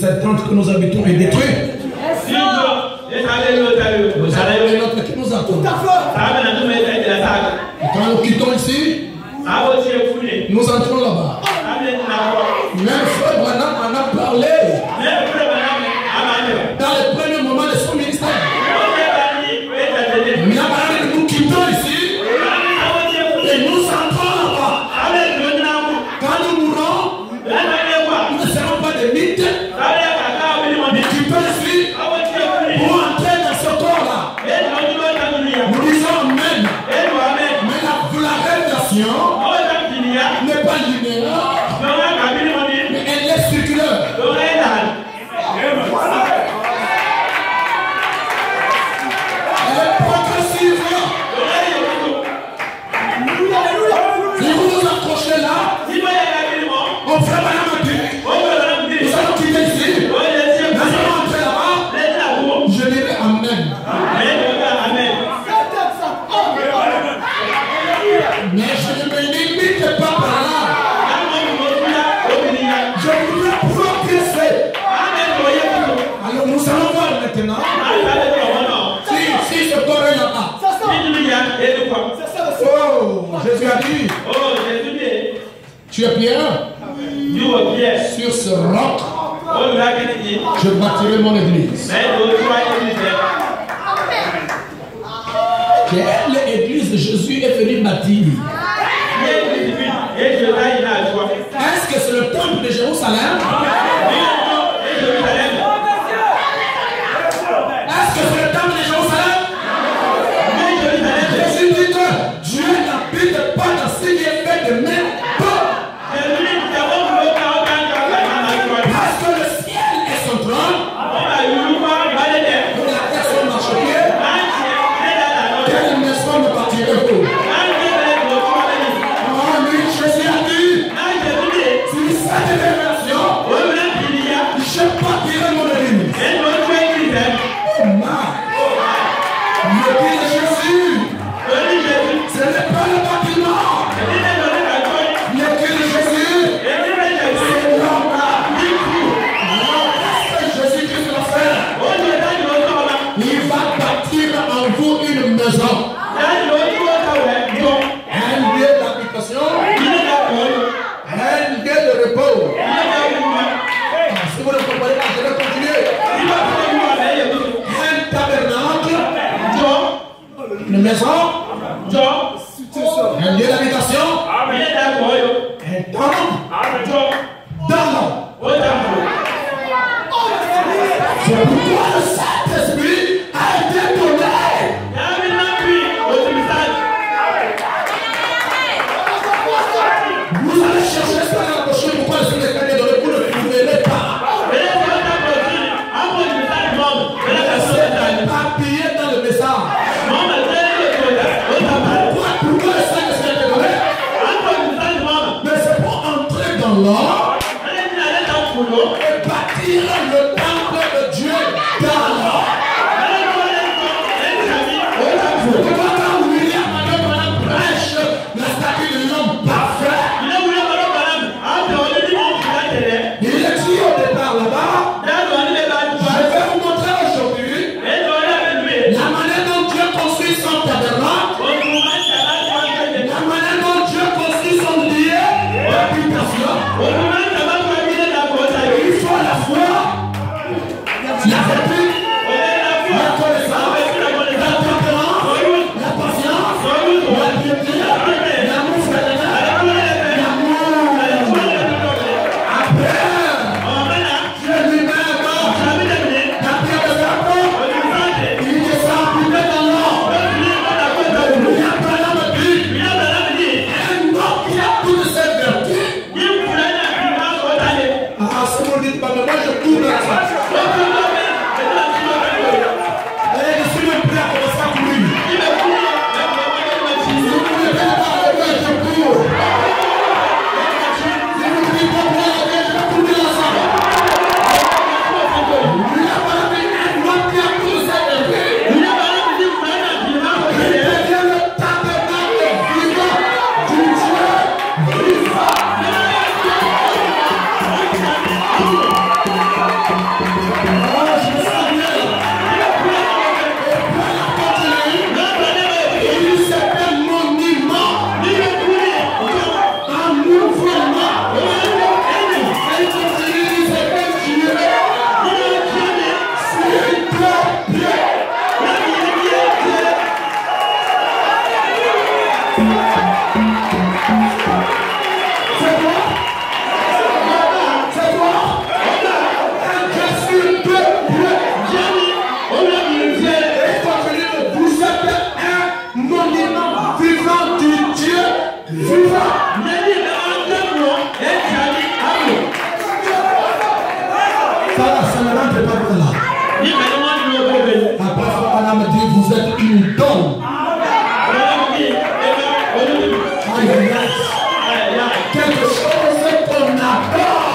cette tente que nous habitons est détruite. Nous avons une autre qui nous attend. Quand nous quittons ici, nous entrons là-bas. Même Frère Branham en a parlé dans les premiers moments de son ministère. Mais après, nous quittons ici et nous entrons là-bas. Quand nous mourrons, nous ne serons pas des mythes. Nous quittons ici pour entrer dans ce corps-là. Nous disons Amen. Mais la, la révélation n'est pas linéaire, mais elle est circulaire. Elle est progressive. Si vous vous accrochez là, on fait mal. Nous allons quitter ici. Nous allons entrer là-bas. Je dirai Amen. Mais je ne me limite pas par là. Je voudrais progresser. Alors nous allons voir maintenant. Si, si ce corps est là-bas. Oh, Jésus a dit. Tu es Pierre. Sur ce roc, je bâtirai mon église. Quelle église Jésus est venu bâtir? Est-ce que c'est le temple de Jérusalem? Est-ce que c'est le temple de Jérusalem? Jésus dit que Dieu n'habite pas dans ce qui est fait de main. Parce que le ciel est son trône. La personne m'a choqué. Quelle maison me bâtirez-vous? Oh, lui, Jésus a dit, si cette révélation, je bâtirai mon église. Oh, ma. Le dit de Jésus, ce n'est pas le bâtiment. Le dit de Jésus, c'est l'homme. Alors, qu'est-ce que Jésus-Christ va faire? Il va bâtir en vous une maison. Un lieu d'habitation. Un lieu de repos. Si vous ne comprenez pas, je vais continuer. Un tabernacle. Une maison. Un lieu d'habitation. Un temple. Dans l'homme. C'est pourquoi le Saint-Esprit a été donné. Vous allez chercher ça dans la pochette. Pourquoi le Saint-Esprit est donné? Vous ne trouverez pas. C'est appuyé dans le message. Pourquoi, pourquoi le Saint-Esprit est donné? Mais c'est pour entrer dans l'or et bâtir le temple de Dieu dans l'or. Quand William Madame prêche la statue de l'homme parfait, il est dit au départ là-bas, je vais vous montrer aujourd'hui la manière dont Dieu construit son tabernacle, la manière dont Dieu construit son lieu d'habitation. Il faut la foi, la vertu, la connaissance, la tempérance, la patience, la piété, l'amour fraternel, l'amour. Après, Dieu lui-même, d'après le verbe, il descend plus bas dans l'or. Il appelle la vie. Un homme qui a toutes ces vertus quelque chose qu'on adore.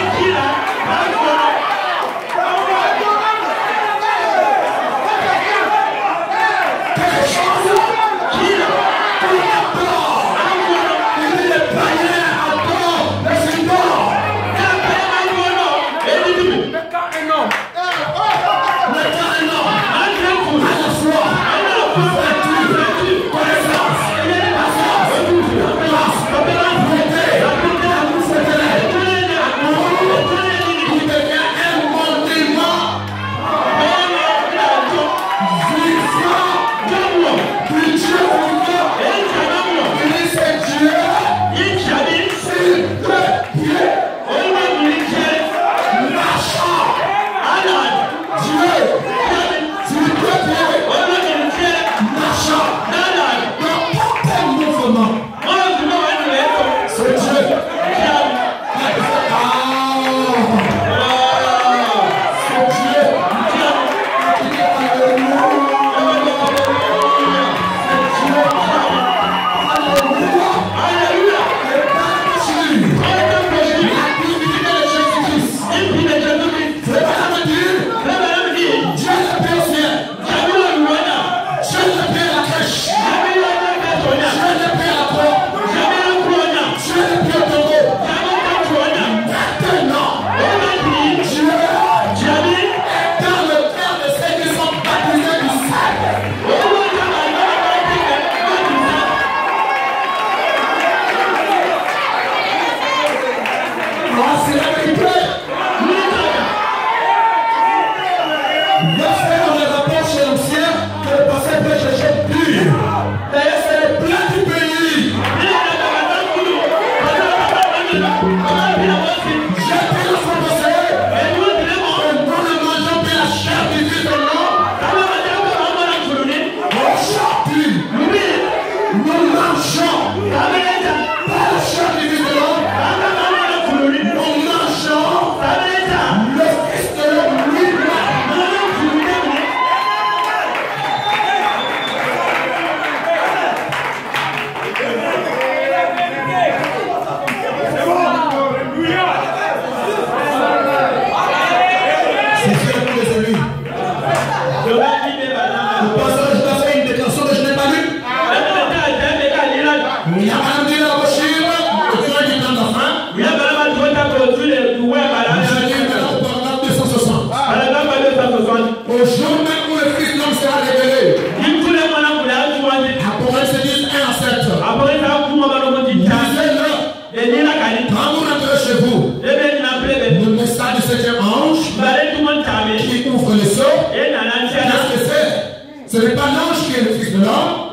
Ce n'est pas l'ange qui est le fils de l'homme,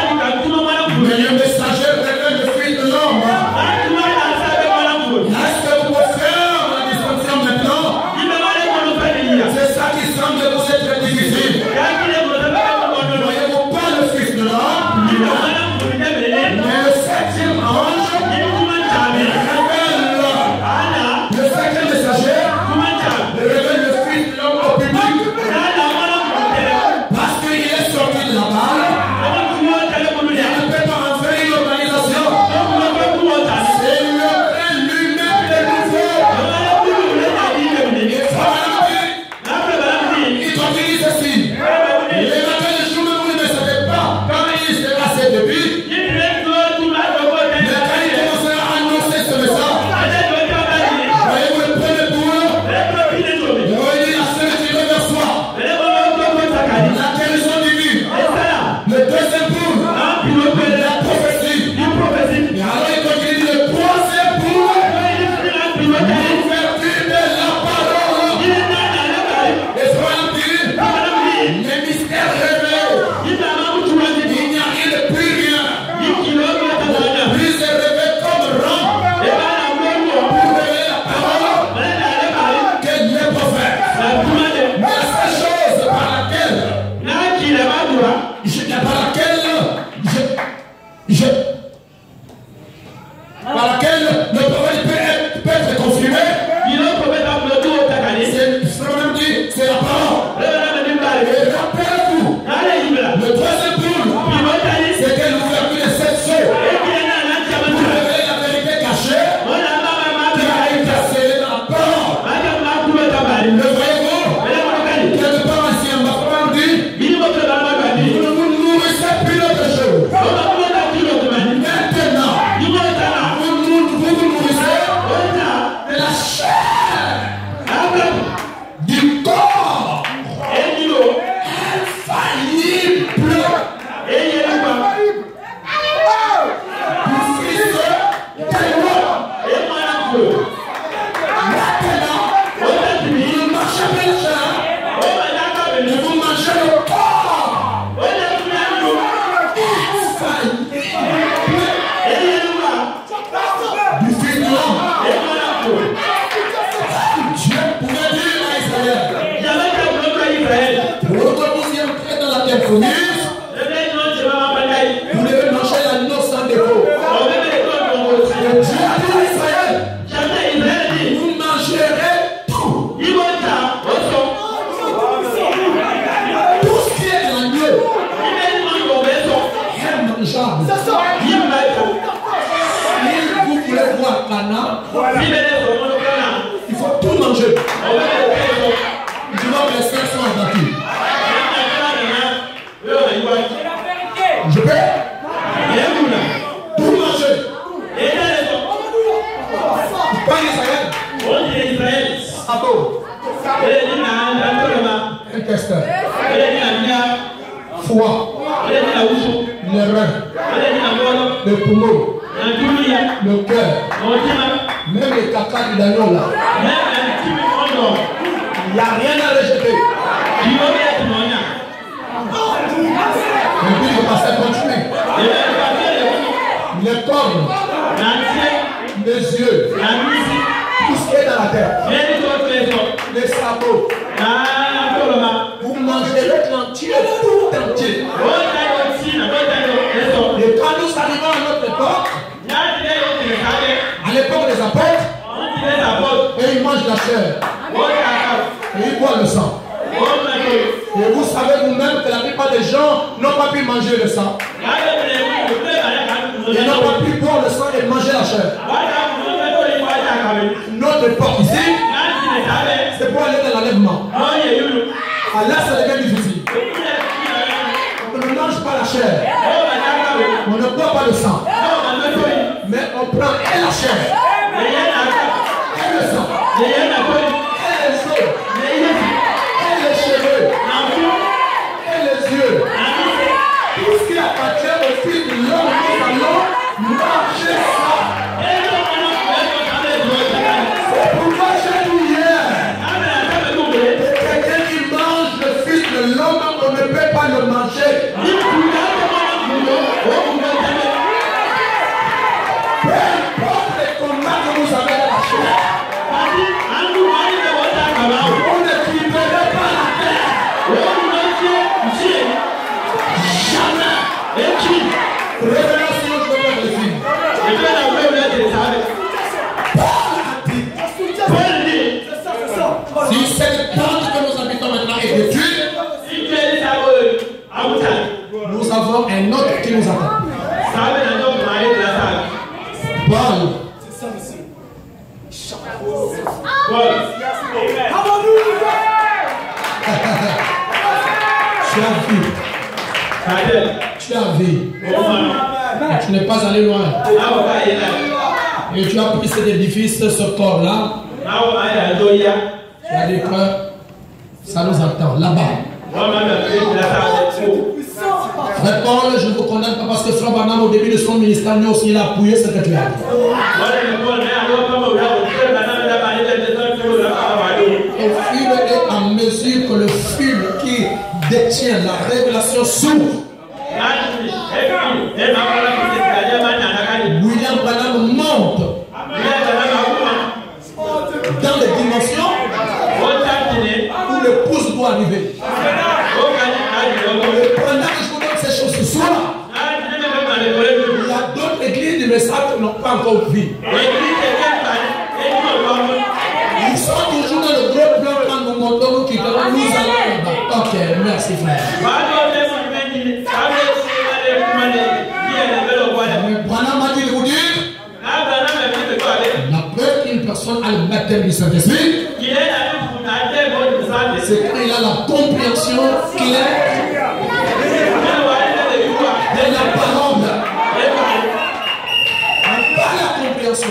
mais le messager révèle le fils de l'homme. Est-ce que vous pouvez faire la distinction maintenant? C'est ça qui semble vous être difficile. Voyez-vous pas le fils de l'homme, mais le septième ange révèle vous marchez avec la chair. Et vous mangez le corps. Du Fils de l'homme. Dieu pouvait dire à Israël. Pour que vous y entrez dans la terre promise, vous devez manger l'agneau sans défaut. Et Dieu a dit à Israël, vous mangerez tout. Tout ce qui est de l'agneau est mangeable. Si vous voulez voir Cana, il faut tout manger. Tu vois, mes soeurs sont abattues. Je peux tout manger. Pas Israël. Abo. Intestin. Foie. Les reins. Les poumons. Le cœur. Même les caca du Daniel là. Il n'y a rien à rejeter. Et puis il va continuer. Les cornes. Les yeux. Tout ce qui est dans la terre. Les sabots. Vous mangerez entier, tout entier. Et quand nous arrivons à notre époque, à l'époque des apôtres, et ils mangent la chair. Et ils boivent le sang. Et vous savez vous-même que la plupart des gens n'ont pas pu manger le sang. Ils n'ont pas pu boire le sang et manger la chair. Notre époque ici, c'est pour aller dans l'enlèvement. Là, ça devient difficile. On ne mange pas la chair. On ne boit pas le sang. Mais on prend et la chair, et le sang, et les os, et les cheveux, et les yeux. Tout ce qui appartient au Fils de l'homme, nous allons manger ça. C'est pourquoi j'ai dit hier, quelqu'un qui mange le Fils de l'homme, on ne peut pas le manger. Peu importe les combats que vous avez dans la chair, on ne quitterait pas la terre. Jamais. Révélation, je vais le film. Si cette tente que nous habitons maintenant est détruite, nous avons un autre qui nous attend. Paul. Tu as vu. Tu as vu. Tu n'es pas allé loin. Et tu as pris cet édifice, ce corps-là. Tu as dit que ça nous attend là-bas. Frère Paul, je ne vous condamne pas parce que Frère Branham, au début de son ministère, lui aussi, il a appuyé ce que tu as dit. Le fil est en mesure que le fil qui détient la révélation s'ouvre. William Branham monte dans les dimensions où le pouce doit arriver. Et pendant que je vous donne ces choses ce soir, il y a d'autres églises du message qui n'ont pas encore vu. Ils sont toujours dans le gros plan quand nous montons, nous quittons, nous allons là-bas. Ok, merci frère. Mais Branham m'a dit de vous dire, la preuve qu'une personne a le baptême du Saint-Esprit, c'est qu'il a la compréhension claire de la parole. Pas la compréhension.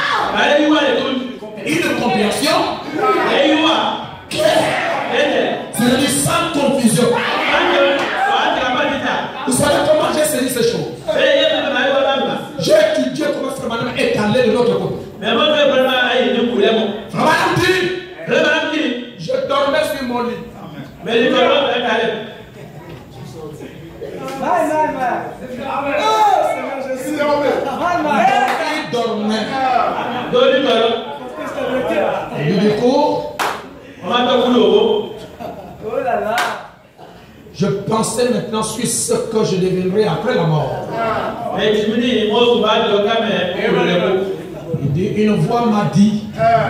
Une compréhension claire. C'est-à-dire sans confusion. Vous savez comment j'ai saisi ces choses? J'ai étudié comment Frère Branham est allé de l'autre côté. Et du coup, je pensais maintenant sur ce que je deviendrai après la mort. Il dit, une voix m'a dit,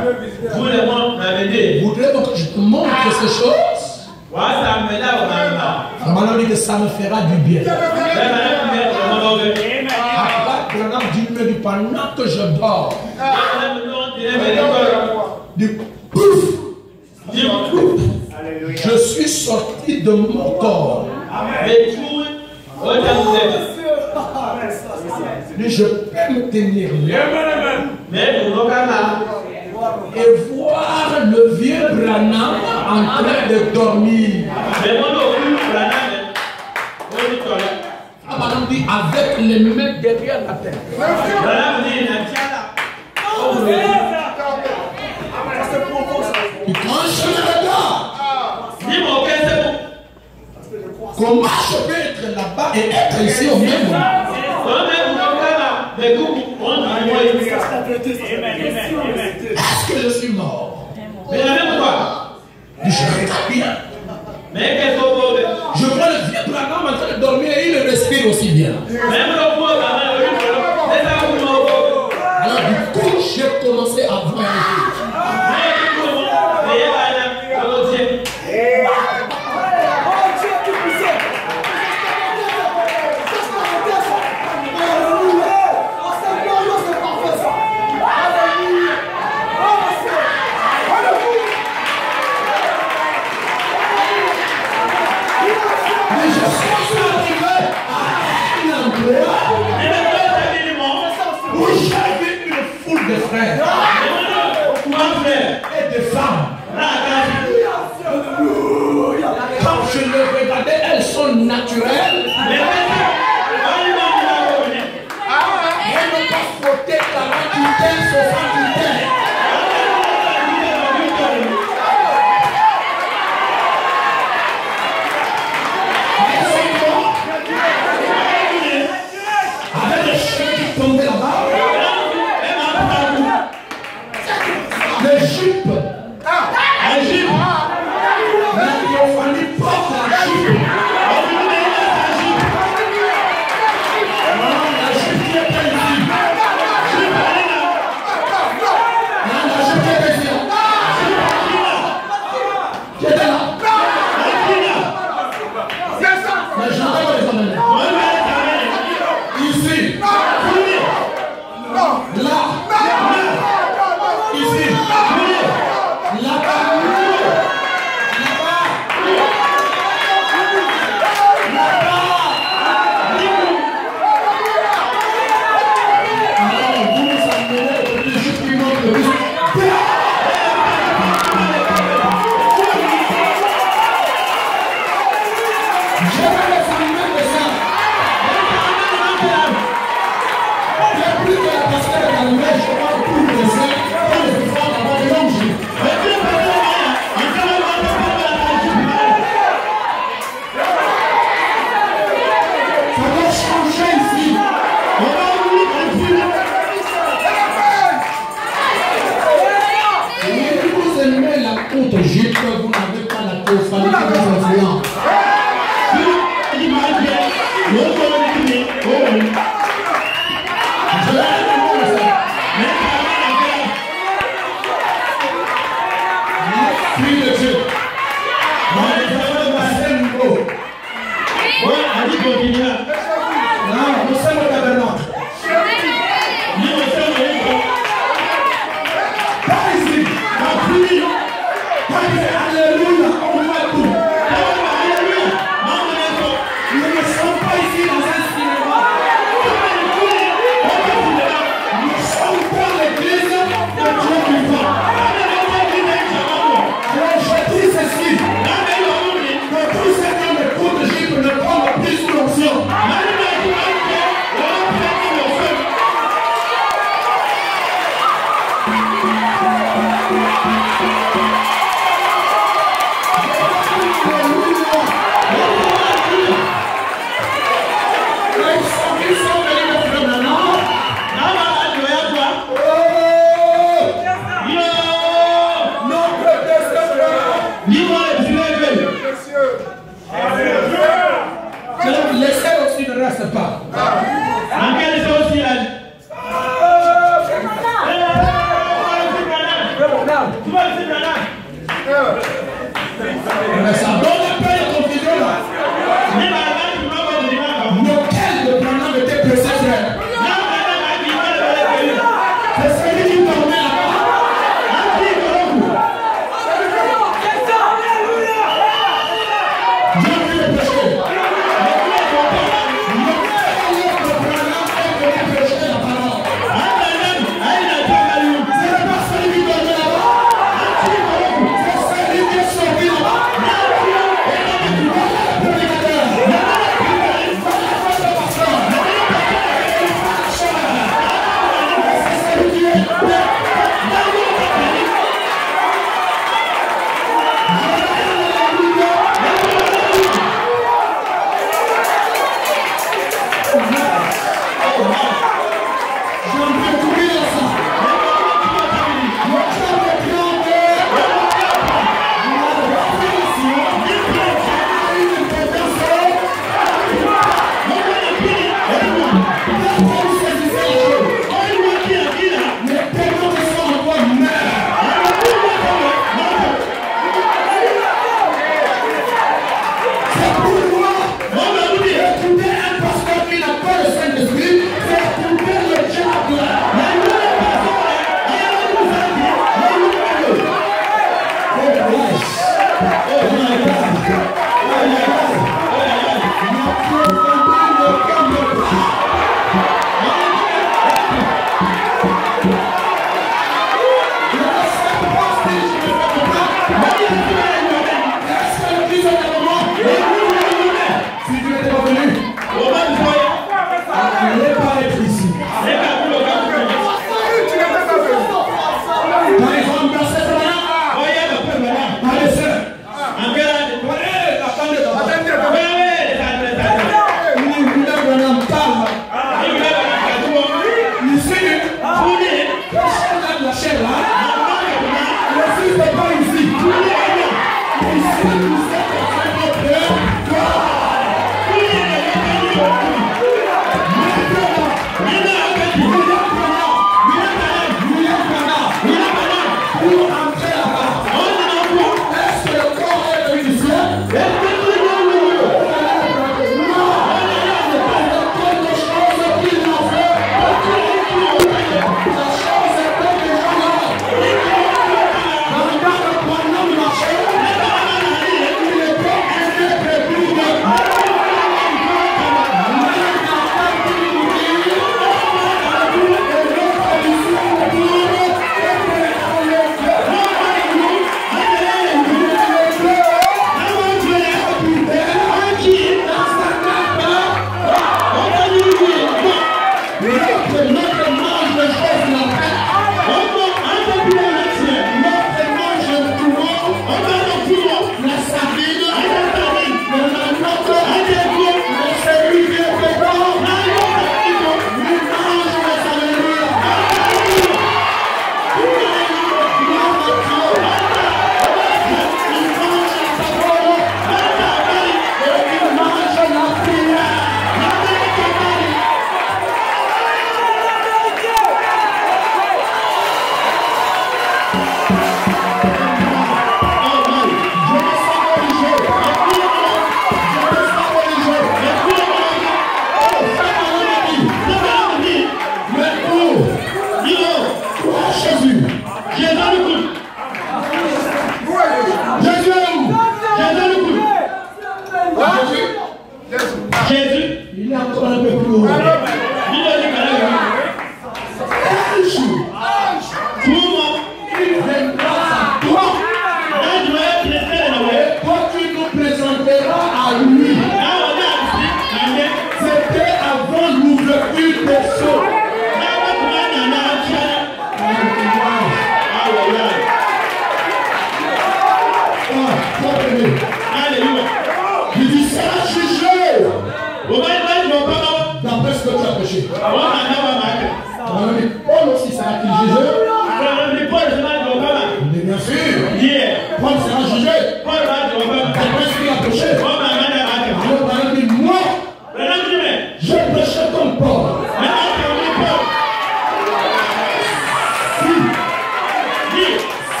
voudrais donc que je te montre ces choses. Ça m'a dit que ça me fera du bien. Après, Branham dit, me dit, pendant que je dors, du pouf, du pouf, je suis sorti de mon corps. Je peux me tenir là et voir le vieux Branham en train de dormir. Madame dit avec les mains derrière la tête. Et quand je me regarde, comment je peux être là-bas et être ici au même moment? Est-ce que je suis mort? Je regarde bien. Je vois le vieux Branham en train de dormir et il respire aussi bien. Alors du coup, j'ai commencé à voyager. Des frères et des femmes. Quand je les regardais, elles sont naturelles. Elles n'ont pas frotté quarante-huit heures, soixante-huit heures. Avec les cheveux qui tombaient là-bas. Les jupes. Ah, les jupes. Mais il a fallu porter la jupe. Non, la jupe qui était ici. Non, la jupe qui était ici. Qui était là. Mais je ne vais pas les emmener. Ici. Là. Ici. Là-bas. Vous n'avez pas la cause, fallait que vous influence. Prie de Dieu. Non, nous sommes au tabernacle. Pas ici. Alléluia, on va tout. Nous ne sommes pas ici dans un cinéma. Nous sommes dans l'église de Dieu vivant. Alors je dis ceci, que tous ceux qui m'écoutent, je peux ne prendre plus l'onction.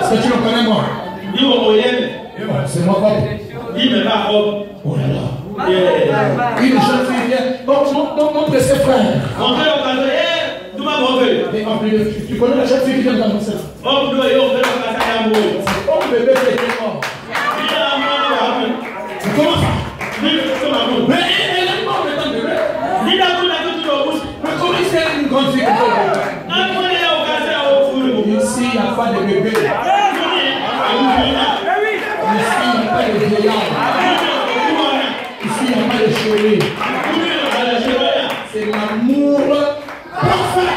Est-ce que tu le connais, moi? C'est moi, quoi? Oh là là. Une jeune fille vient. Donc, montre ses frères. Tu connais la jeune fille qui vient d'annoncer là? Oh, bébé qui est mort. Comment ça? Mais elle est morte maintenant, bébé. Mais comment il fait une grande fille? Ici, il n'y a pas de bébé. Ici, il n'y a pas de vieillard. Ici, il n'y a pas de chérie. C'est l'amour parfait.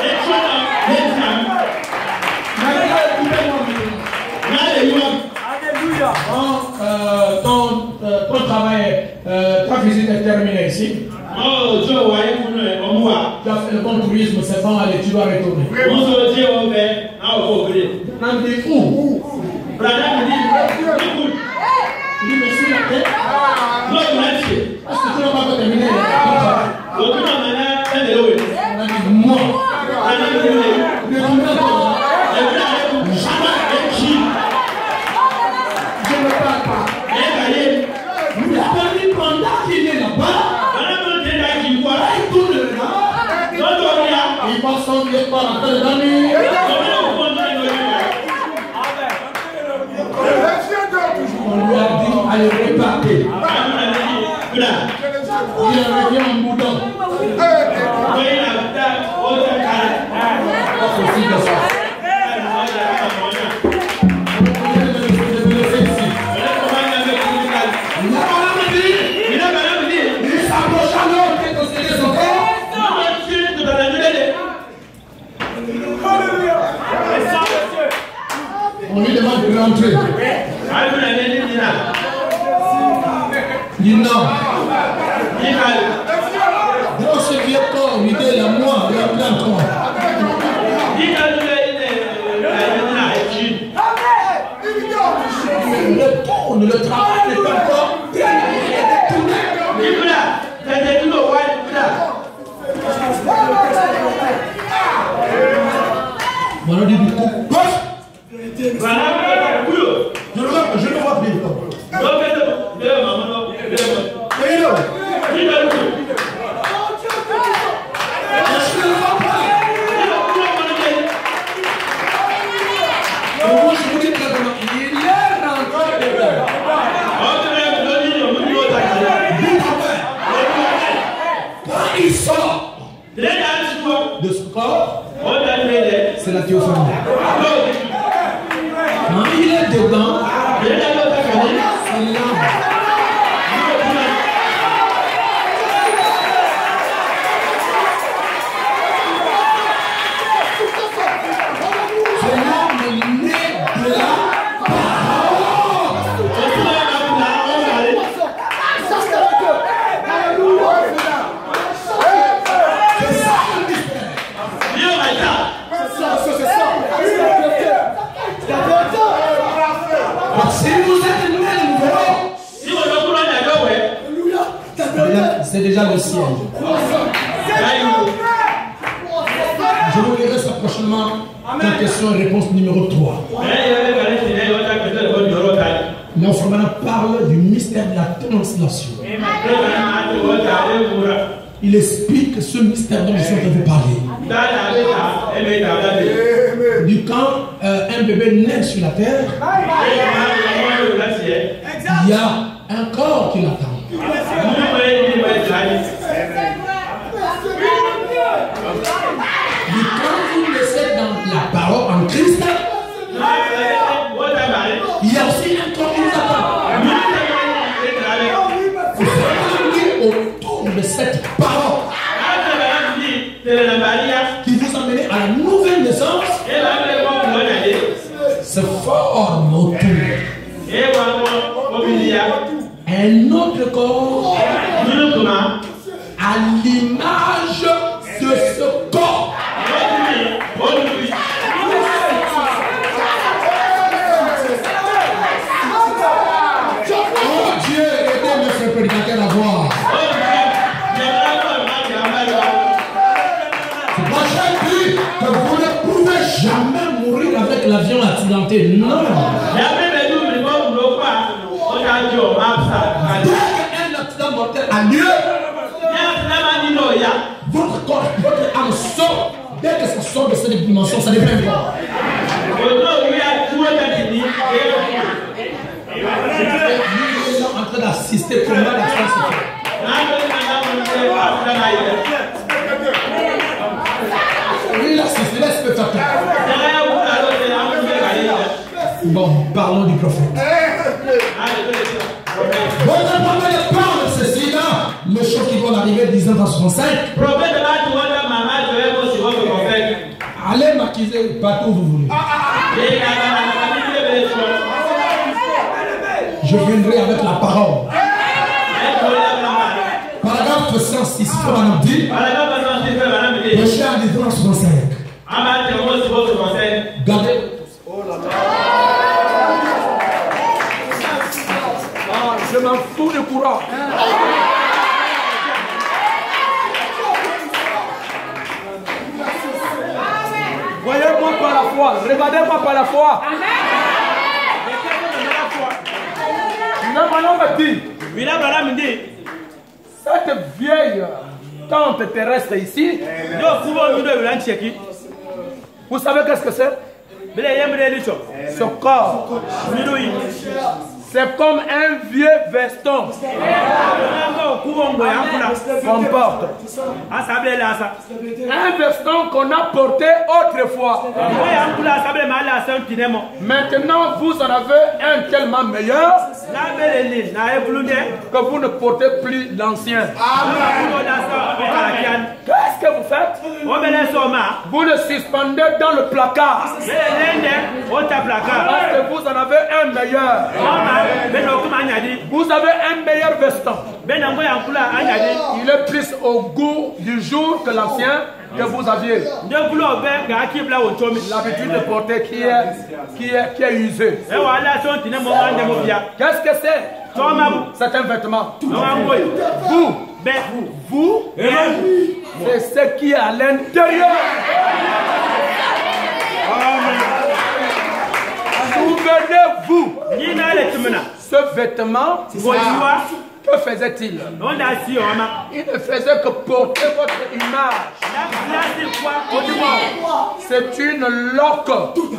Euh, ton, euh, ton travail, euh, ta visite est terminée ici. Oh, tu vois, Tu as fait le bon tourisme, c'est bon, allez, tu dois retourner. on se dit, on fait, on va ouvrir. Non, mais où? Brada me dit, écoute, Il dit, merci, la tête. non, il m'a dit, Parce que tu n'as pas terminé. donc, tu m'as mené, c'est de l'eau. On a dit, moi. On a dit, Le combien de temps? Je ne parle pas. Vous avez dit pendant qu'il est là-bas, il tourne là. Il va s'en aller par la tête d'amis. On lui a dit, allez, repartez. Il revient en boudin. Aussi de ça. On lui demande de rentrer. Il dit non. Dans ce vieux corps, l'idée est à moi, il y a plein de corps. Retourne, le travail n'est pas encore terminé. On a dit du coup. Je ne vois plus. Il sort de ce corps, c'est la théophanie. Quand il est dedans, c'est l'âme. C'est l'âme née de la parole. C'est ça le mystère. Si vous êtes né de nouveau, c'est déjà le ciel. Je vous lirai ça prochainement dans question et réponse numéro trois. L'enfant parle du mystère de la translation. Il explique ce mystère dont je suis en train de parler. Du quand euh, un bébé naît sur la terre, il y a un corps qui l'attend. Du quand il décède dans la parole en Christ, il y a aussi un corps qui nous attend. Il faut autour de cette parole qui vous amène à la nouvelle naissance se forme autour. Un autre corps à l'image de ce corps. Oh Dieu, aidez mes frères prédicateurs à voir. Moi j'ai dit que vous ne pouvez jamais mourir avec l'avion accidenté. Non. Dès qu'un accident mortel a lieu, votre corps, votre âme sort. Dès que ça sort de cette dimension, ça devient fort. Nous sommes en train d'assister pour mal à ça. Lui, il assiste, il est spectateur. Bon, parlons du prophète. Votre prophète parle de ceci là, les choses qui vont arriver, dix-neuf à soixante-cinq. Allez m'accuser partout où vous voulez. Je viendrai avec la parole. Paragraphe cent six, Madame dit. Péché à dix-neuf à soixante-cinq. Gardez. Oh là là. Je m'en fous du courant. Voyez-moi par la foi. Regardez-moi par la foi. Cette vieille tente terrestre ici, vous savez qu'est-ce que c'est? Ce corps, c'est comme un vieux veston qu'on porte. Un veston qu'on a porté autrefois. Maintenant, vous en avez un tellement meilleur que vous ne portez plus l'ancien. Qu'est-ce que vous faites? Vous le suspendez dans le placard. Parce que vous en avez un meilleur. Vous avez un meilleur veston. Il est plus au goût du jour que l'ancien que vous aviez. L'habitude de porter qui est, qui est, qui est usé. Qu'est-ce que c'est? C'est un vêtement. Vous, vous, c'est ce qui est à l'intérieur. Souvenez-vous, ce vêtement, que faisait-il? Il ne faisait que porter votre image. C'est une loque.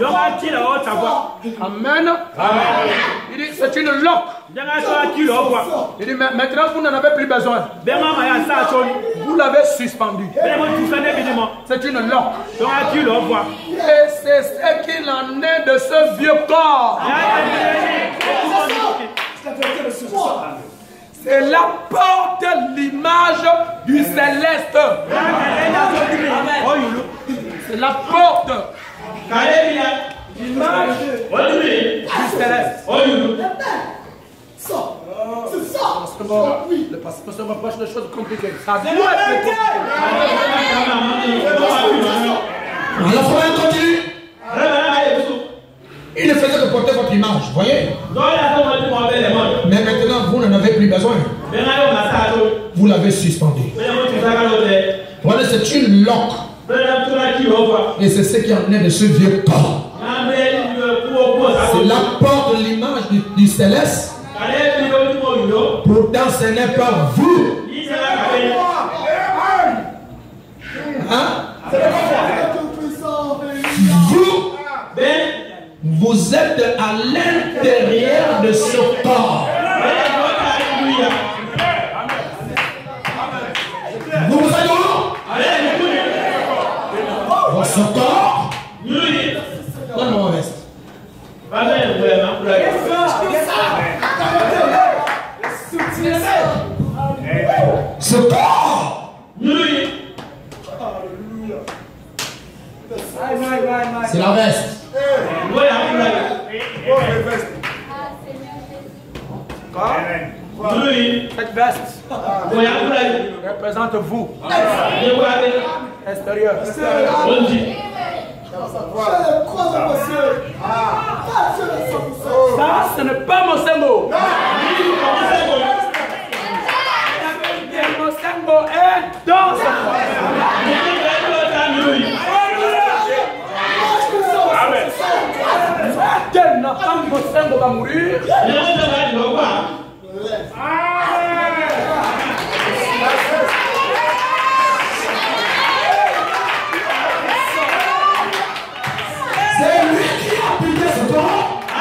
Amen. Il dit c'est une loque. Il dit maintenant vous n'en avez plus besoin. Vous l'avez suspendu. C'est une loque. Et c'est ce qu'il en est de ce vieux corps. C'est la porte de l'image du céleste. C'est la porte. L'image du céleste. C'est ça. Le pasteur se rapproche de choses compliquées. Ça doit être compliqué. Alors, on continue. Il ne faisait que porter votre image, voyez. Mais maintenant, vous n'en avez plus besoin. Vous l'avez suspendu. Voilà, c'est une loque. Et c'est ce qui en est de ce vieux corps. C'est la porte de l'image du, du céleste. Pourtant, ce n'est pas vous. Hein? Vous, vous êtes à l'intérieur de ce corps. Vous vous êtes où? Dans ce corps. Donne-moi mon veste. Ce corps. C'est la veste. Cette veste représente vous. Extérieur. Ça, ce n'est pas mon symbole. Mon symbole est dans ce corps. va mourir. C'est lui qui a appliqué ce corps.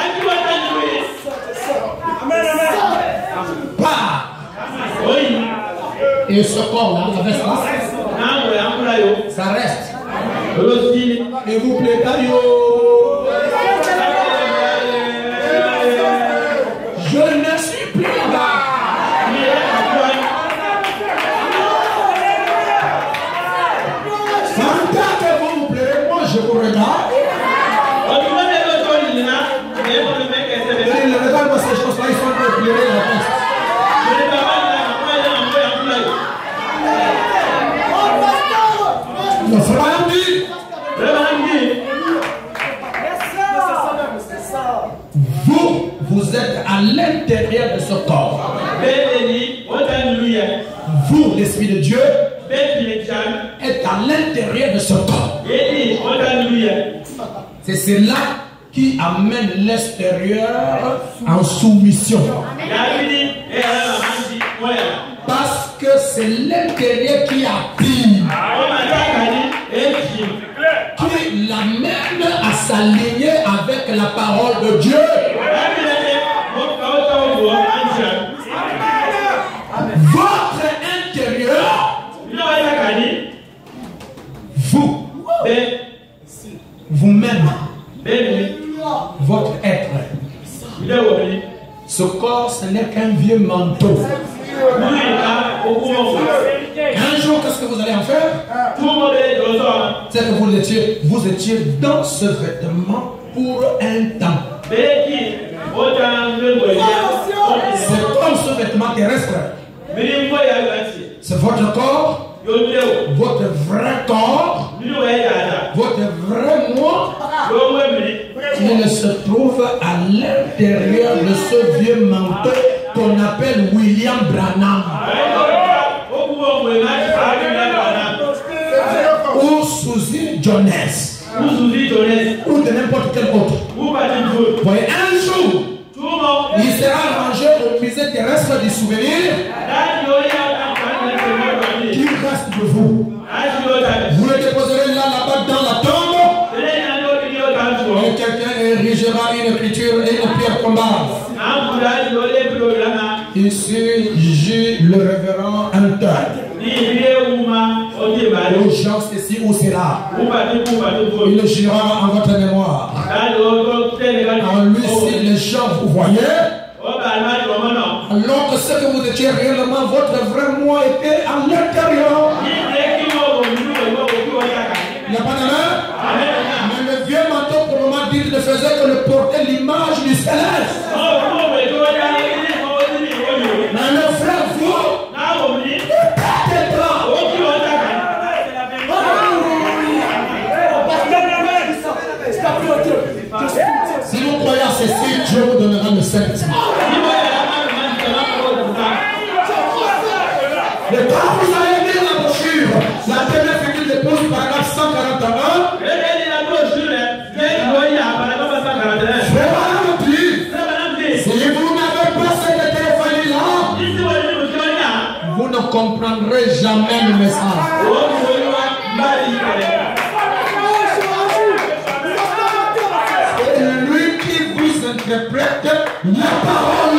Pas. Et ce corps-là, ça reste là. Ça reste. Et vous plaît, Tayo. Je ne suis plus là-bas. Pendant que vous vous plairez, moi je vous regarde. Il regarde moi ces choses-là, ils sont en train de pleurer la tête. Le frère dit. Vous, vous êtes à l'intérieur de ce corps. Vous, l'Esprit de Dieu, êtes à l'intérieur de ce corps. C'est cela qui amène l'extérieur en soumission. Parce que c'est l'intérieur qui appelle, qui l'amène à s'aligner avec la parole de Dieu. Votre intérieur, vous, vous-même, votre être. Ce corps, ce n'est qu'un vieux manteau. Un jour, qu'est-ce que vous allez en faire? C'est que vous étiez, vous étiez dans ce vêtement pour un temps. C'est comme ce vêtement terrestre. C'est votre corps, votre vrai corps, votre vrai moi, qui se trouve à l'intérieur de ce vieux manteau qu'on appelle William Branham. Ou Suzy Jones. Ou de n'importe quel autre. Voyez, un jour, il sera rangé au musée terrestre du souvenir qui reste de vous. Vous le déposerez là, là-bas dans la tombe. Et quelqu'un érigera une écriture et une pierre tombale. Ici, j'ai le révérend Anton. Les gens ici où c'est là. Il le jura en votre mémoire. En lui, si les gens vous voyez, alors que ce que vous étiez réellement, votre vrai moi était à l'intérieur. Il n'y a pas de main? Mais le vieux manteau, pour le moment, dit, ne faisait que le porter l'image du céleste. Mais le frère, vous, si vous croyez à ceci, Dieu vous donnera le Saint-Esprit. Le temps vous allez lire la brochure, la première figure d'épouse, paragraphe cent quarante et un. Si vous n'avez pas cette téléphonie-là, vous ne comprendrez jamais le message. C'est lui qui vous interprète la parole.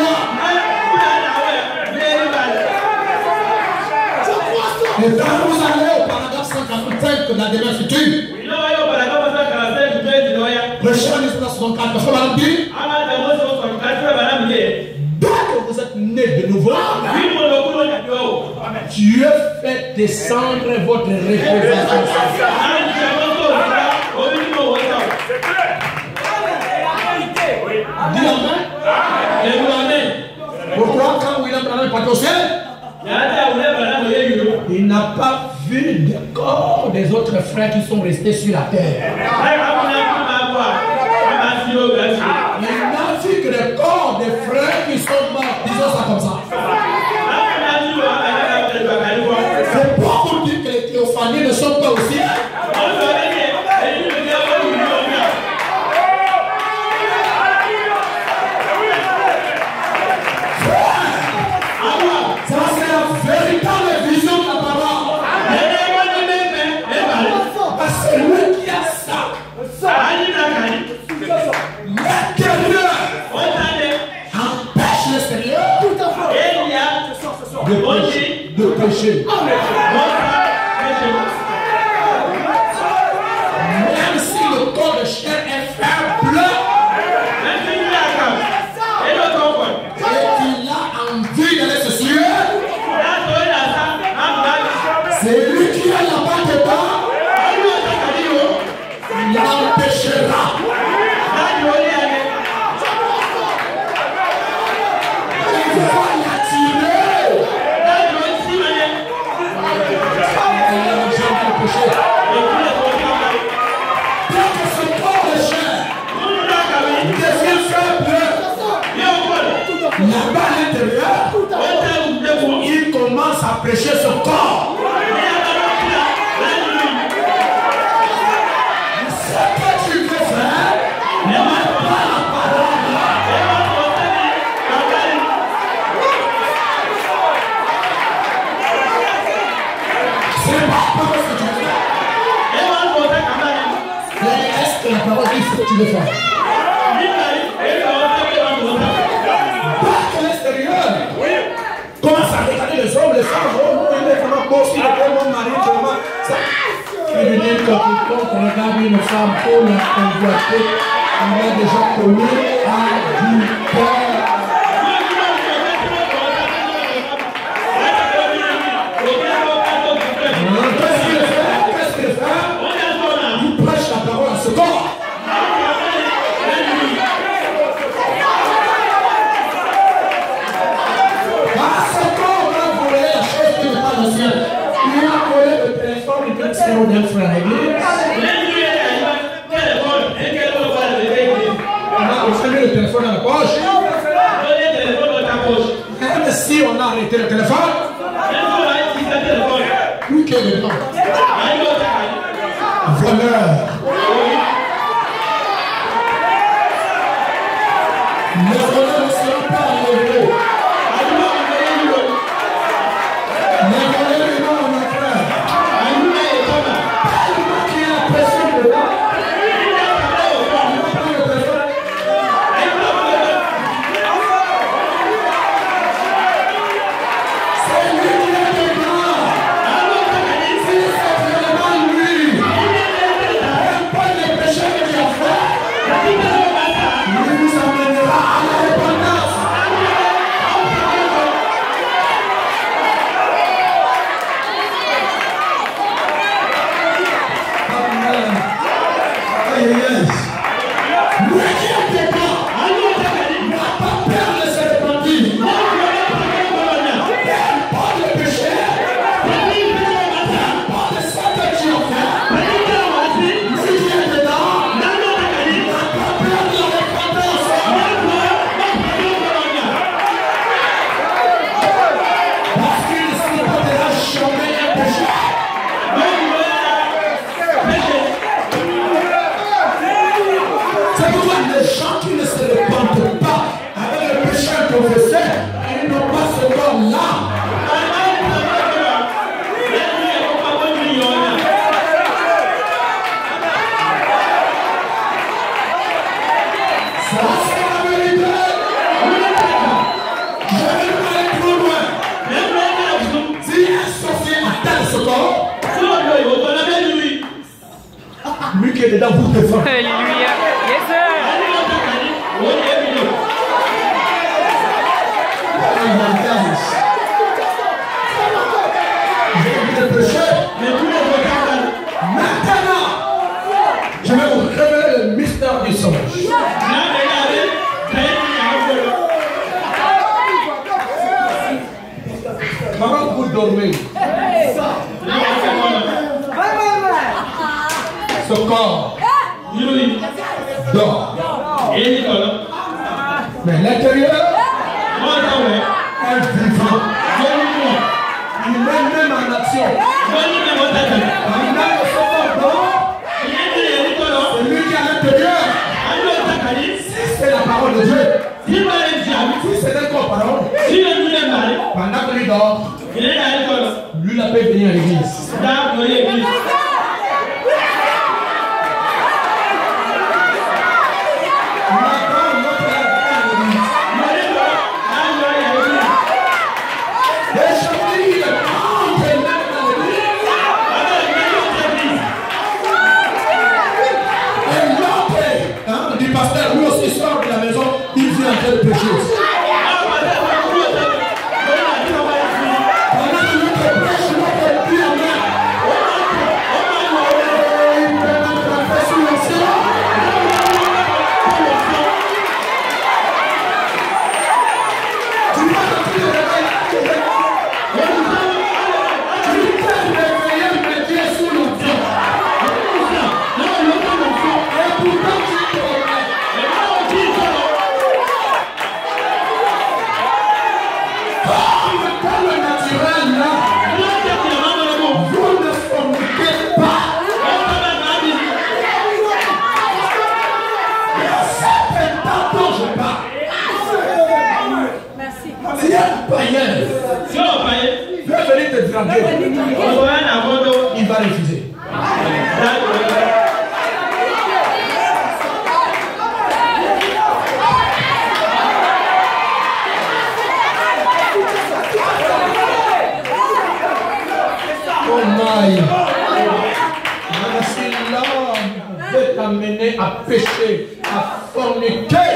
Et quand vous allez au paragraphe cent quarante-cinq de la démarche future, le chant du soixante-quatre, il faut leur dire, dès que vous êtes né de nouveau, Dieu fait descendre votre représentation. Dis amen. Pourquoi quand William Branham est parti au ciel, il n'a pas vu le corps des autres frères qui sont restés sur la terre. Il n'a vu que le corps des frères qui sont morts. Disons ça comme ça. C'est pour vous dire que les théophanies ne sont pas aussi. péché. Tant que son corps est cher, devient faible, là-bas à l'intérieur, il commence à prêcher son corps. Ce que tu veux faire, ne mets pas la parole. C'est pas la parole que tu veux faire. Est-ce que la parole dit ce que tu veux faire? Pas à l'extérieur. Commence à regarder les hommes, les femmes. Oh non, il est vraiment beau, il est vraiment marié, vraiment. Il veut dire que quand on regarde une femme pour la convoiter, on a déjà connu à du père. Qu'est-ce qu'il fait? Qu'est-ce qu'il fait? Il prêche la parole à ce corps. À ce corps, on a volé la chose qui n'est pas la sienne. Il a volé le téléphone, il peut se rendre frère à l'église. On a aussi mis le téléphone dans la poche. Même si on a arrêté le téléphone, lui qui est dedans. Voleur. Le voleur ne sera pas enlevé. Le voleur est mort, mon frère. Tellement qu'il a pression dedans. C'est lui qui est dedans. C'est vraiment lui. Même pas les péchés que tu as fait. Il nous amènera à la repentance. Amen. Aïe, aïe, aïe. Lui qui est dedans n'a pas peur de se repentir. Pas de péché. Pas de ça que tu as fait. Lui qui est dedans n'a pas peur de la repentance. Parce qu'il ne supportera jamais un péché. C'est pourquoi les gens qui ne se repentent pas avec le péché confessé, ils n'ont pas ce don-là. Ça, c'est la vérité. Je vais aller plus loin. Si un sorcier atteint ce corps, lui qui est dedans vous défend. Alléluia. Yes, sir. Je vais vous dépêcher. Maintenant, je vais vous révéler le mystère du songe. Pendant que vous dormez, ce corps dort. Mais l'intérieur est vivant. Il met même en action. Pendant que ce corps dort, c'est lui qui est à l'intérieur. Si c'est la parole de Dieu, si c'est un corps parole, pendant qu'il dort, lui la peut venir à l'église. grand Dieu, il va refuser. Oh my! Si l'homme veut t'amener à pécher, à forniquer,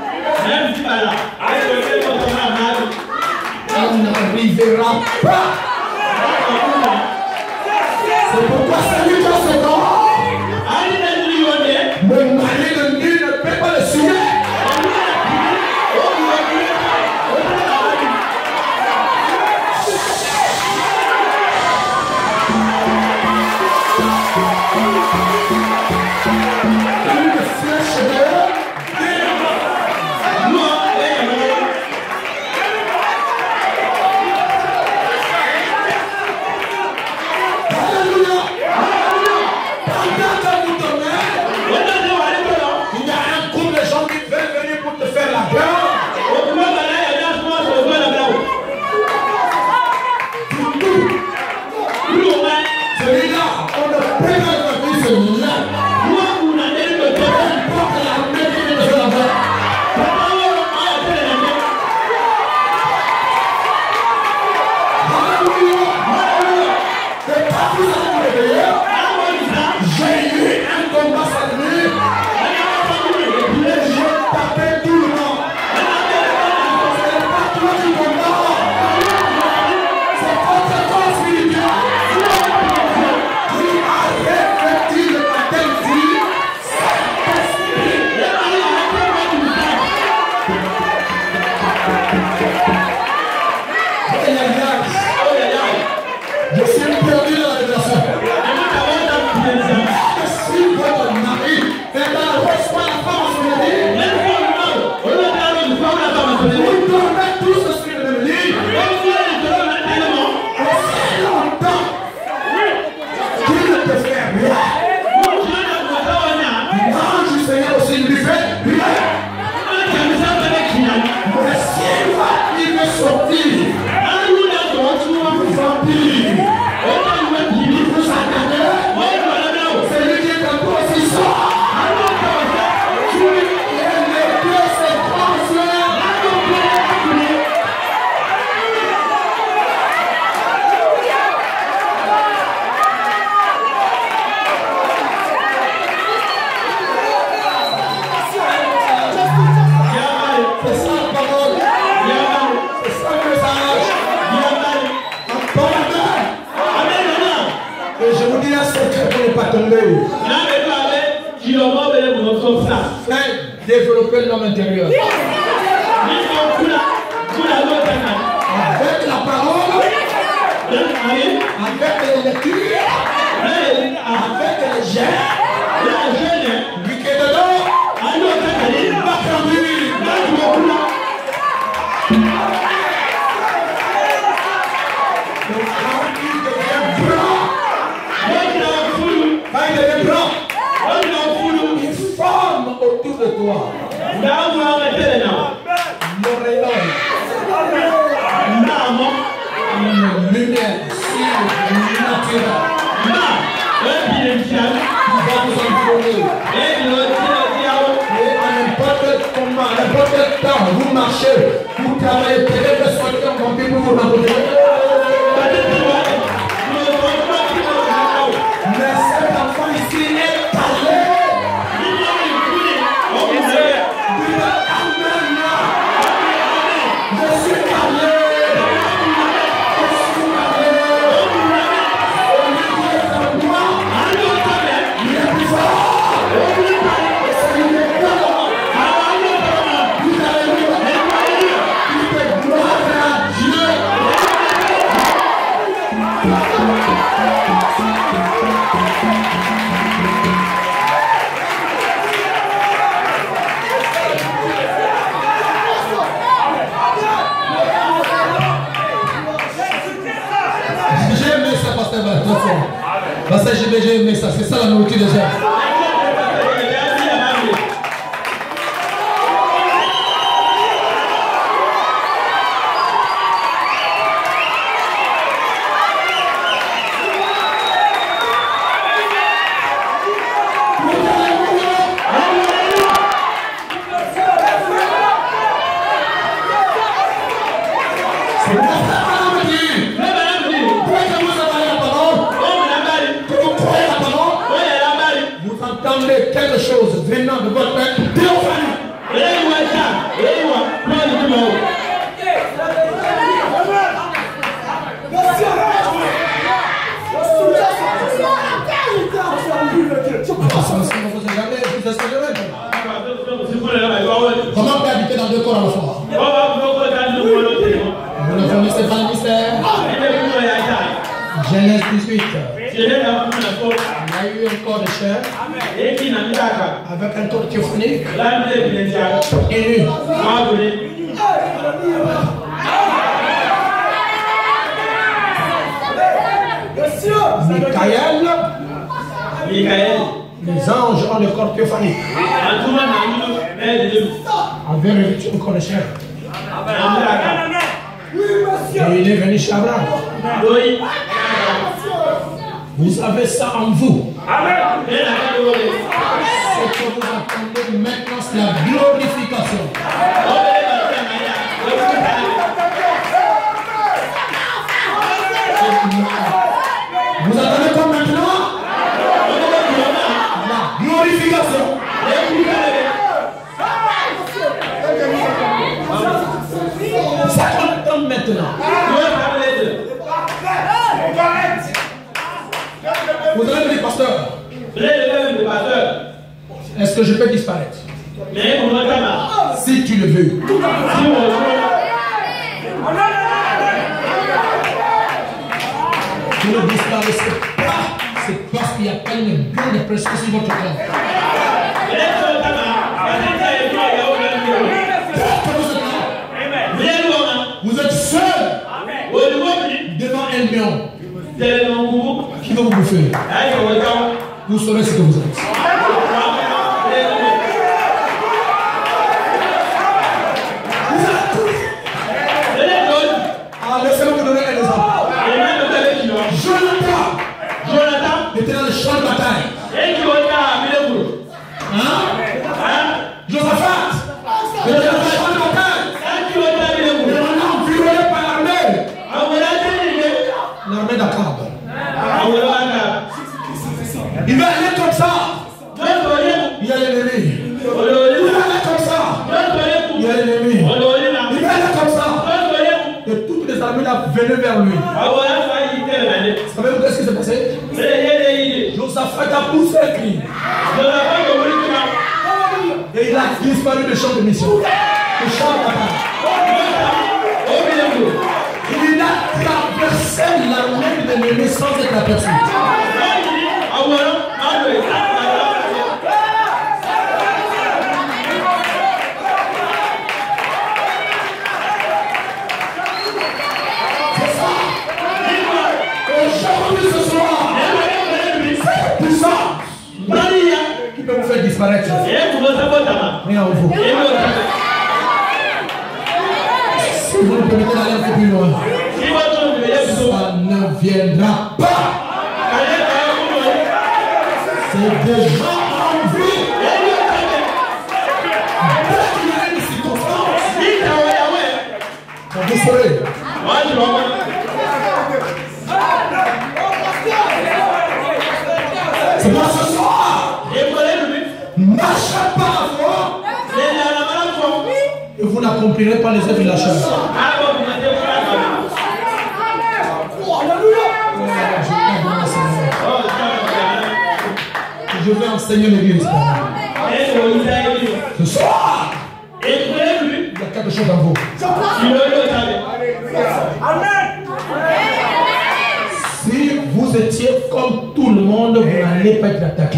on n'arrivera pas. C'est pourquoi celui qui a ce corps, mon mari de nuit ne peut pas le signer. Développer l'homme intérieur. Avec la parole, avec les lectures, avec les gènes, lui qui est dedans, va grandir. Donc quand il devient blanc, quand il devient blanc, il forme autour de toi l'auréole, une lumière surnaturelle qui va vous envoler. Et à n'importe comment, à n'importe quel temps, vous marchez, vous travaillez, peut-être sortir en compagnie pour vous rencontrer. Mais cet enfant ici est parlé. Parce que j'ai aimé ça, c'est ça la nourriture déjà. entendez quelque chose venant de votre père, théophanie. Comment on peut habiter dans deux corps à la fois? Vous ne connaissez pas le mystère? Genèse dix-huit. Il y a eu un corps de chair avec un corps théophonique et nu. Michael, Michael, les anges ont le corps théophanique. Avait revêtu un corps de chair. Et il est venu chez Abraham. Vous avez ça en vous. Ce que vous entendez maintenant, c'est la glorification. Vous entendez comme maintenant? La glorification. Ça entend maintenant. Vous allez me dire, pasteur, est-ce que je peux disparaître? Si tu le veux. Vous ne disparaissez pas. C'est parce qu'il n'y a pas une grande pression sur votre corps. Vous êtes seul devant un lion qui va vous bouffer. Vous saurez ce que vous êtes. Ah, laissez-moi vous donner un exemple. Jonathan, Jonathan était dans le champ de bataille. Hein? Josaphat était dans le champ de bataille. Il est environné par l'armée. L'armée d'Akab. Il va aller comme ça. Il y a l'ennemi. Il va aller comme ça. Il y a l'ennemi. Il va aller comme ça. Et toutes les armées là venaient vers lui. Savez-vous qu'est-ce qui s'est passé? Josaphat a poussé un cri. Et il a disparu du champ de mission. Du champ de bataille. Il a traversé l'armée de l'ennemi sans être aperçu. C'est ça. Aujourd'hui, ce soir, c'est puissant. Qui peut vous faire disparaître? Rien en vous. Si vous ne permettez d'aller un peu plus loin, ça ne viendra pas. C'est déjà en vous. Dès qu'il y a une circonstance, vous saurez. C'est pas ce soir. Marchez pas à foi. Et vous n'accomplirez pas les œuvres de la chair. Je vais enseigner l'église. Ce soir, il y a quelque chose en vous. Si vous étiez comme tout le monde, vous n'allez pas être attaqué.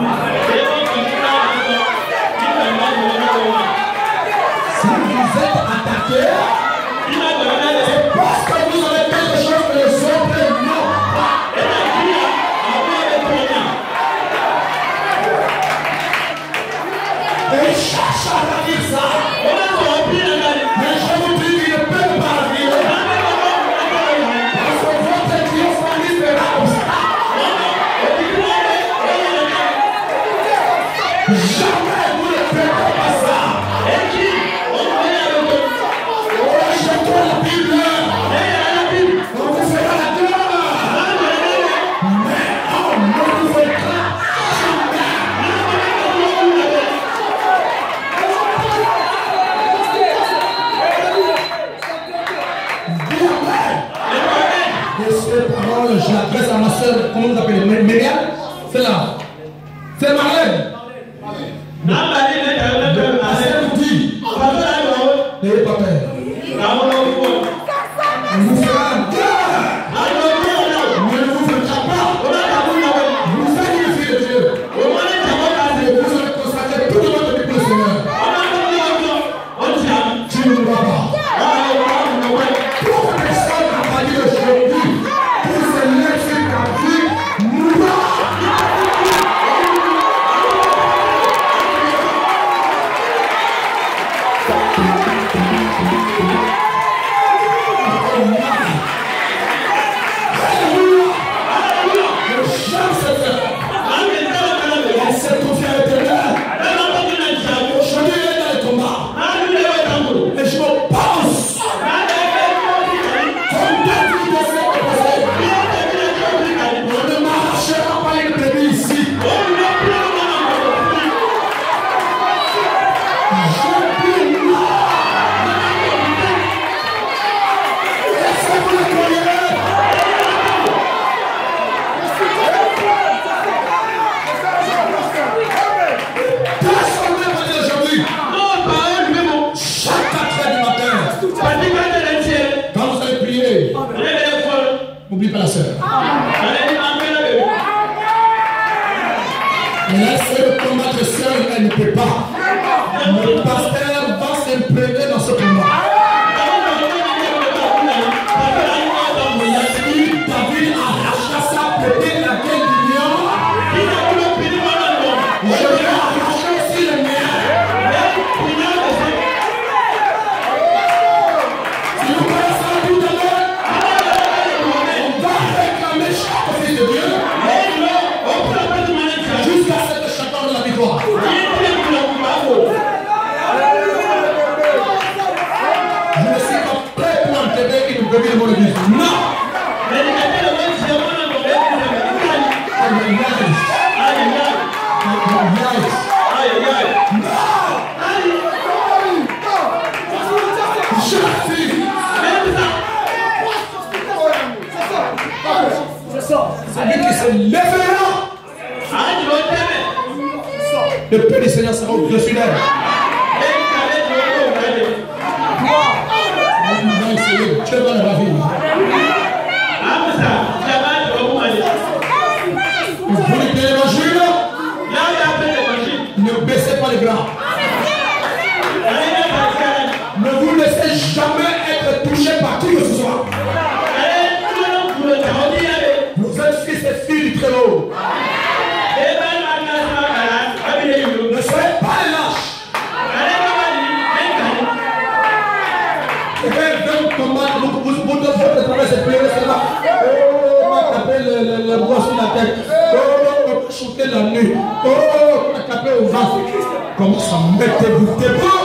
Si vous êtes attaqué, c'est parce que vous avez quelque chose que les autres n'ont pas. Et cherche à dire ça. Mais je vous dis qu'il ne peut pas vivre. Parce que votre Dieu famille fera obstacle. Jamais vous ne faites pas ça. Achetez la Bible. On vous fera la gloire. Mais on ne vous fera jamais. C'est Marlène. N'ayez pas peur. On vous fera un cœur. Ne vous faites pas. Vous êtes une fille de Dieu. Vous allez consacrer tout votre vie pour le Seigneur. Tu ne vas pas. Pour personne n'a pas dit aujourd'hui, pour se laisser ta vie, nous va. N'oublie pas la sœur. Elle a essayé de combattre seule, elle ne peut pas. Le pasteur va s'imprégner dans ce combat. David arracha sa petite la gueule du lion. Je vais arracher aussi le mien. Si vous connaissez ça tout à l'heure, de Dieu jusqu'à ce que chacun de la victoire. Je ne suis pas prêt pour enterrer une brebis de mon église. Non. C'est-à-dire qu'il se lèvera. Le Père du Seigneur sera au-dessus d'elle. On va essayer. Tu es dans la vie. Vous voulez payer l'évangile? Ne baissez pas les bras. Ne vous laissez jamais être touché par qui que ce soit. Vous êtes fils et filles du Très-Haut. Ne soyez pas lâches. Et quand vous combattre, vous vous devez traverser cette période, c'est là. Oh, on va taper le bois sur la tête. Oh, on va shooter la nuit. Oh, on va taper au ventre. Comment ça mettez-vous debout?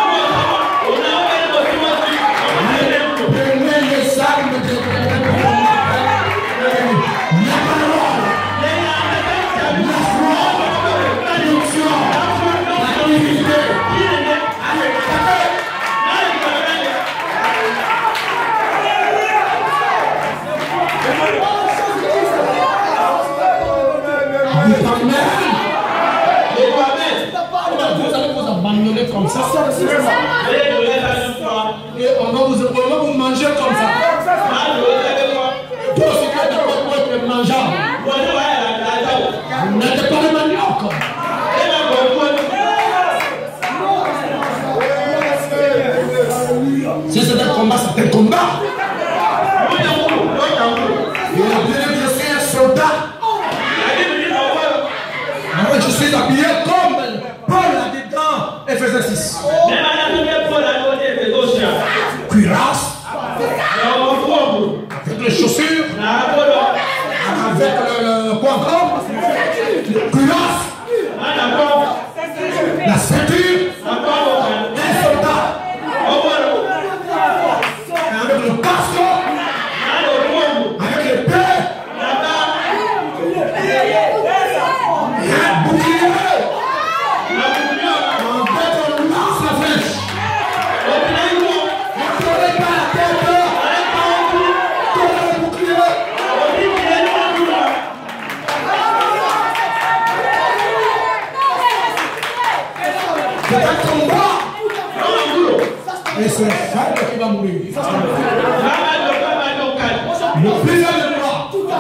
Prenez les armes de comme ça. Et on va vous, on va vous manger comme ça. Toi aussi, quand tu vas être mangeable. Vous n'êtes pas le manioc. Si c'est un combat, c'est un combat. Il a bien que je suis un soldat. Alors je suis habillé comme Paul a dit dans Ephésiens six. Cuirasse. Avec les chaussures. Avec le quoi encore? Cuirasse. La ceinture. Un soldat. Avec le casque. Avec l'épée. Un bouclier. En fait, on lance la flèche. C'est un combat. Et c'est le femme qui va mourir. Le président de moi.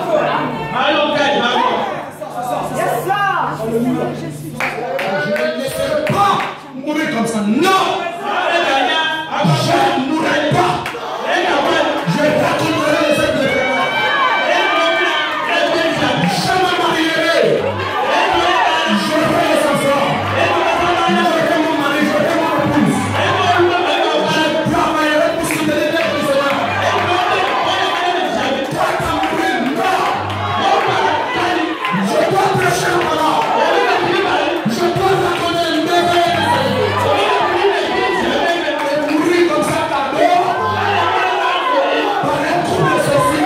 Je ne laisserai pas mourir comme ça. Non. Je ne mourrai pas. Je vais pas continuer les êtres de témoins. Je me marierai. Je ferai les enfants. Je ferai mon mari, je ferai mon épouse. Je travaillerai pour soutenir les prisonniers. Toi, tu as mouru, non. Je dois prêcher la parole. Je dois raconter une merveille. Et mourir comme ça, cadeau. Par un trou de ceci.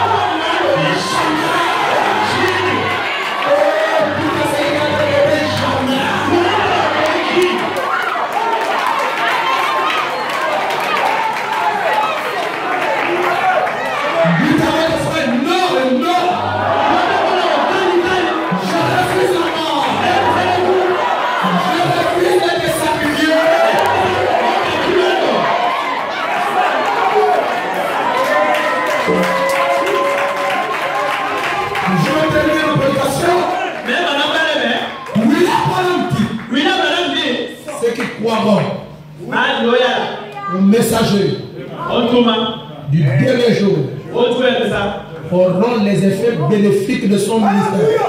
Le messager du dernier jour auront les effets bénéfiques de son ministère.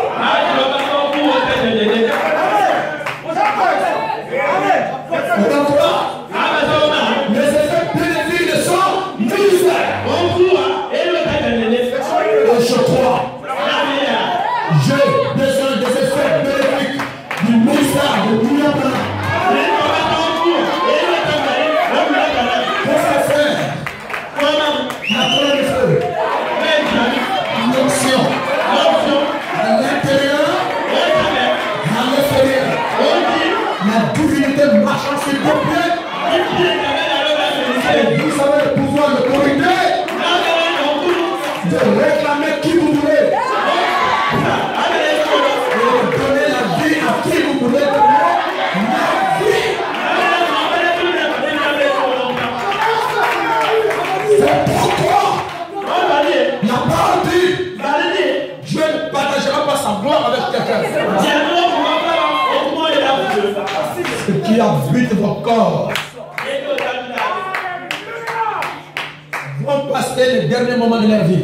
On voit les effets bénéfiques de son ministère. Et je crois, j'ai besoin des effets bénéfiques du ministère de William Branham. Vous avez le pouvoir de corriger, de réclamer qui vous voulez, et de donner la vie à qui vous voulez donner la vie. C'est pourquoi la parole dit, je ne partagerai pas sa gloire avec quelqu'un. Ce qui habite vos corps vont passer les derniers moments de leur vie.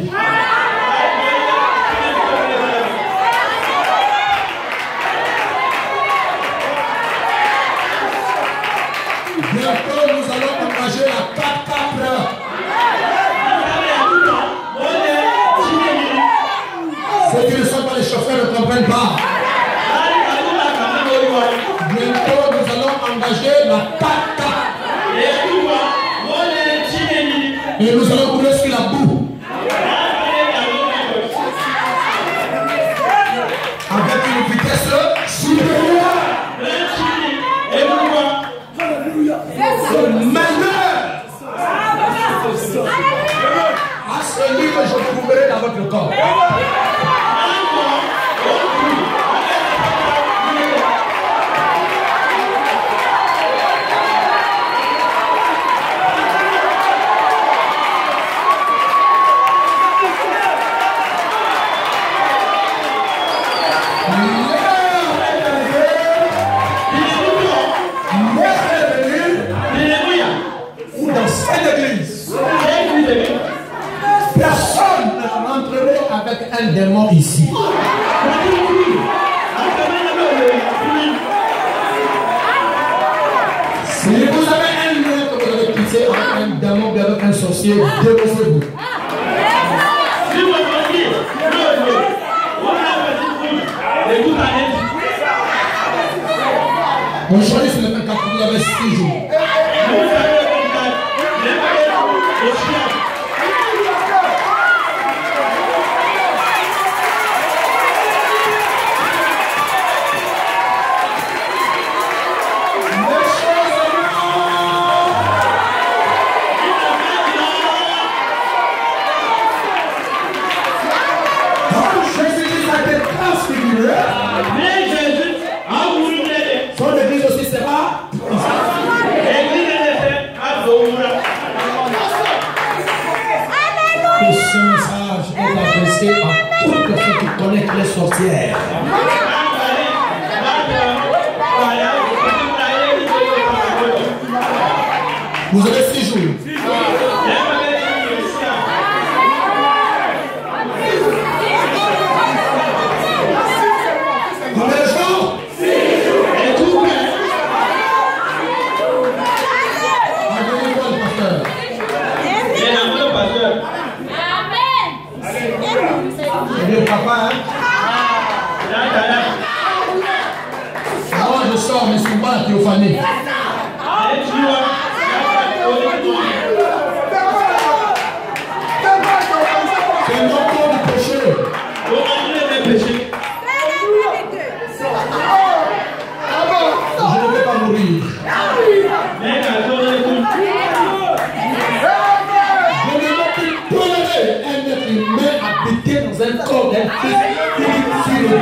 Bientôt, nous allons engager la quatre quatre. Ceux qui ne sont pas les chauffeurs ne comprennent pas. Bientôt, nous allons engager la quatre quatre. Et nous allons rouler sur la boue. Avec une vitesse supérieure. Le malheur à celui que je trouverai dans votre corps. Personne ne rentrerait avec un démon ici. Si vous avez un lien que vous avez pissé avec un démon ou avec un sorcier, déposez-vous. Aujourd'hui, c'est le vingt-quatre, vous avez six jours. Son église aussi sera sorcières. Vous avez six jours. Combien de jours? Et tout prêt. Amen. C'est papa, hein? Moi, je sors, mais souvent, Théophanie. C'est le nom du péché. Je ne vais pas mourir. Je ne vais plus tolérer un être humain habité dans un corps d'un fils qui est sur le Dieu.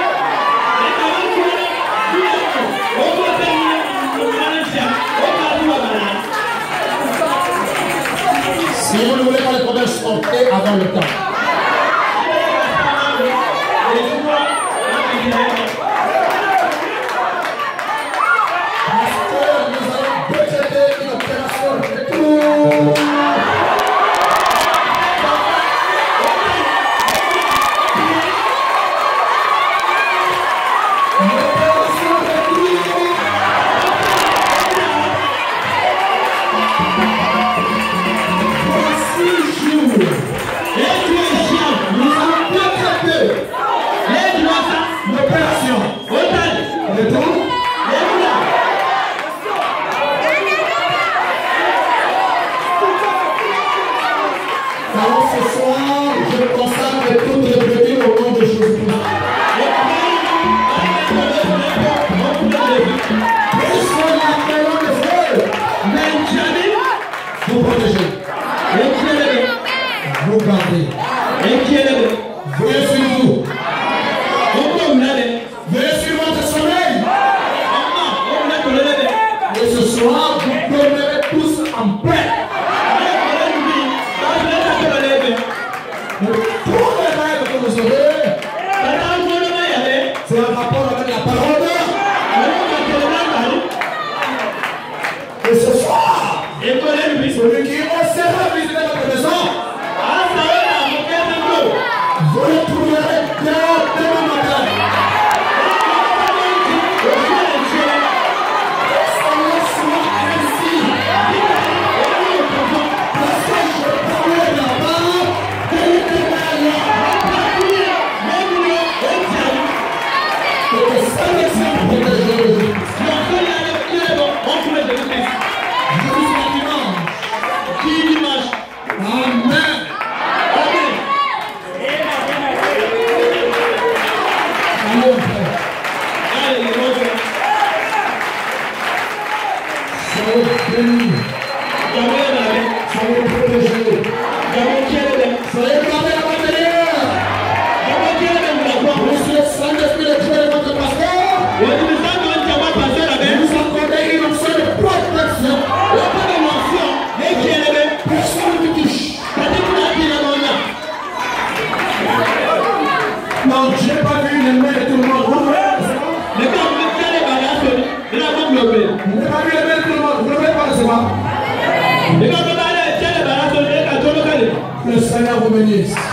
Si vous ne voulez pas les problèmes, sortez avant le temps. Parce que nous allons décréter une opération de tout. Le Seigneur vous bénisse.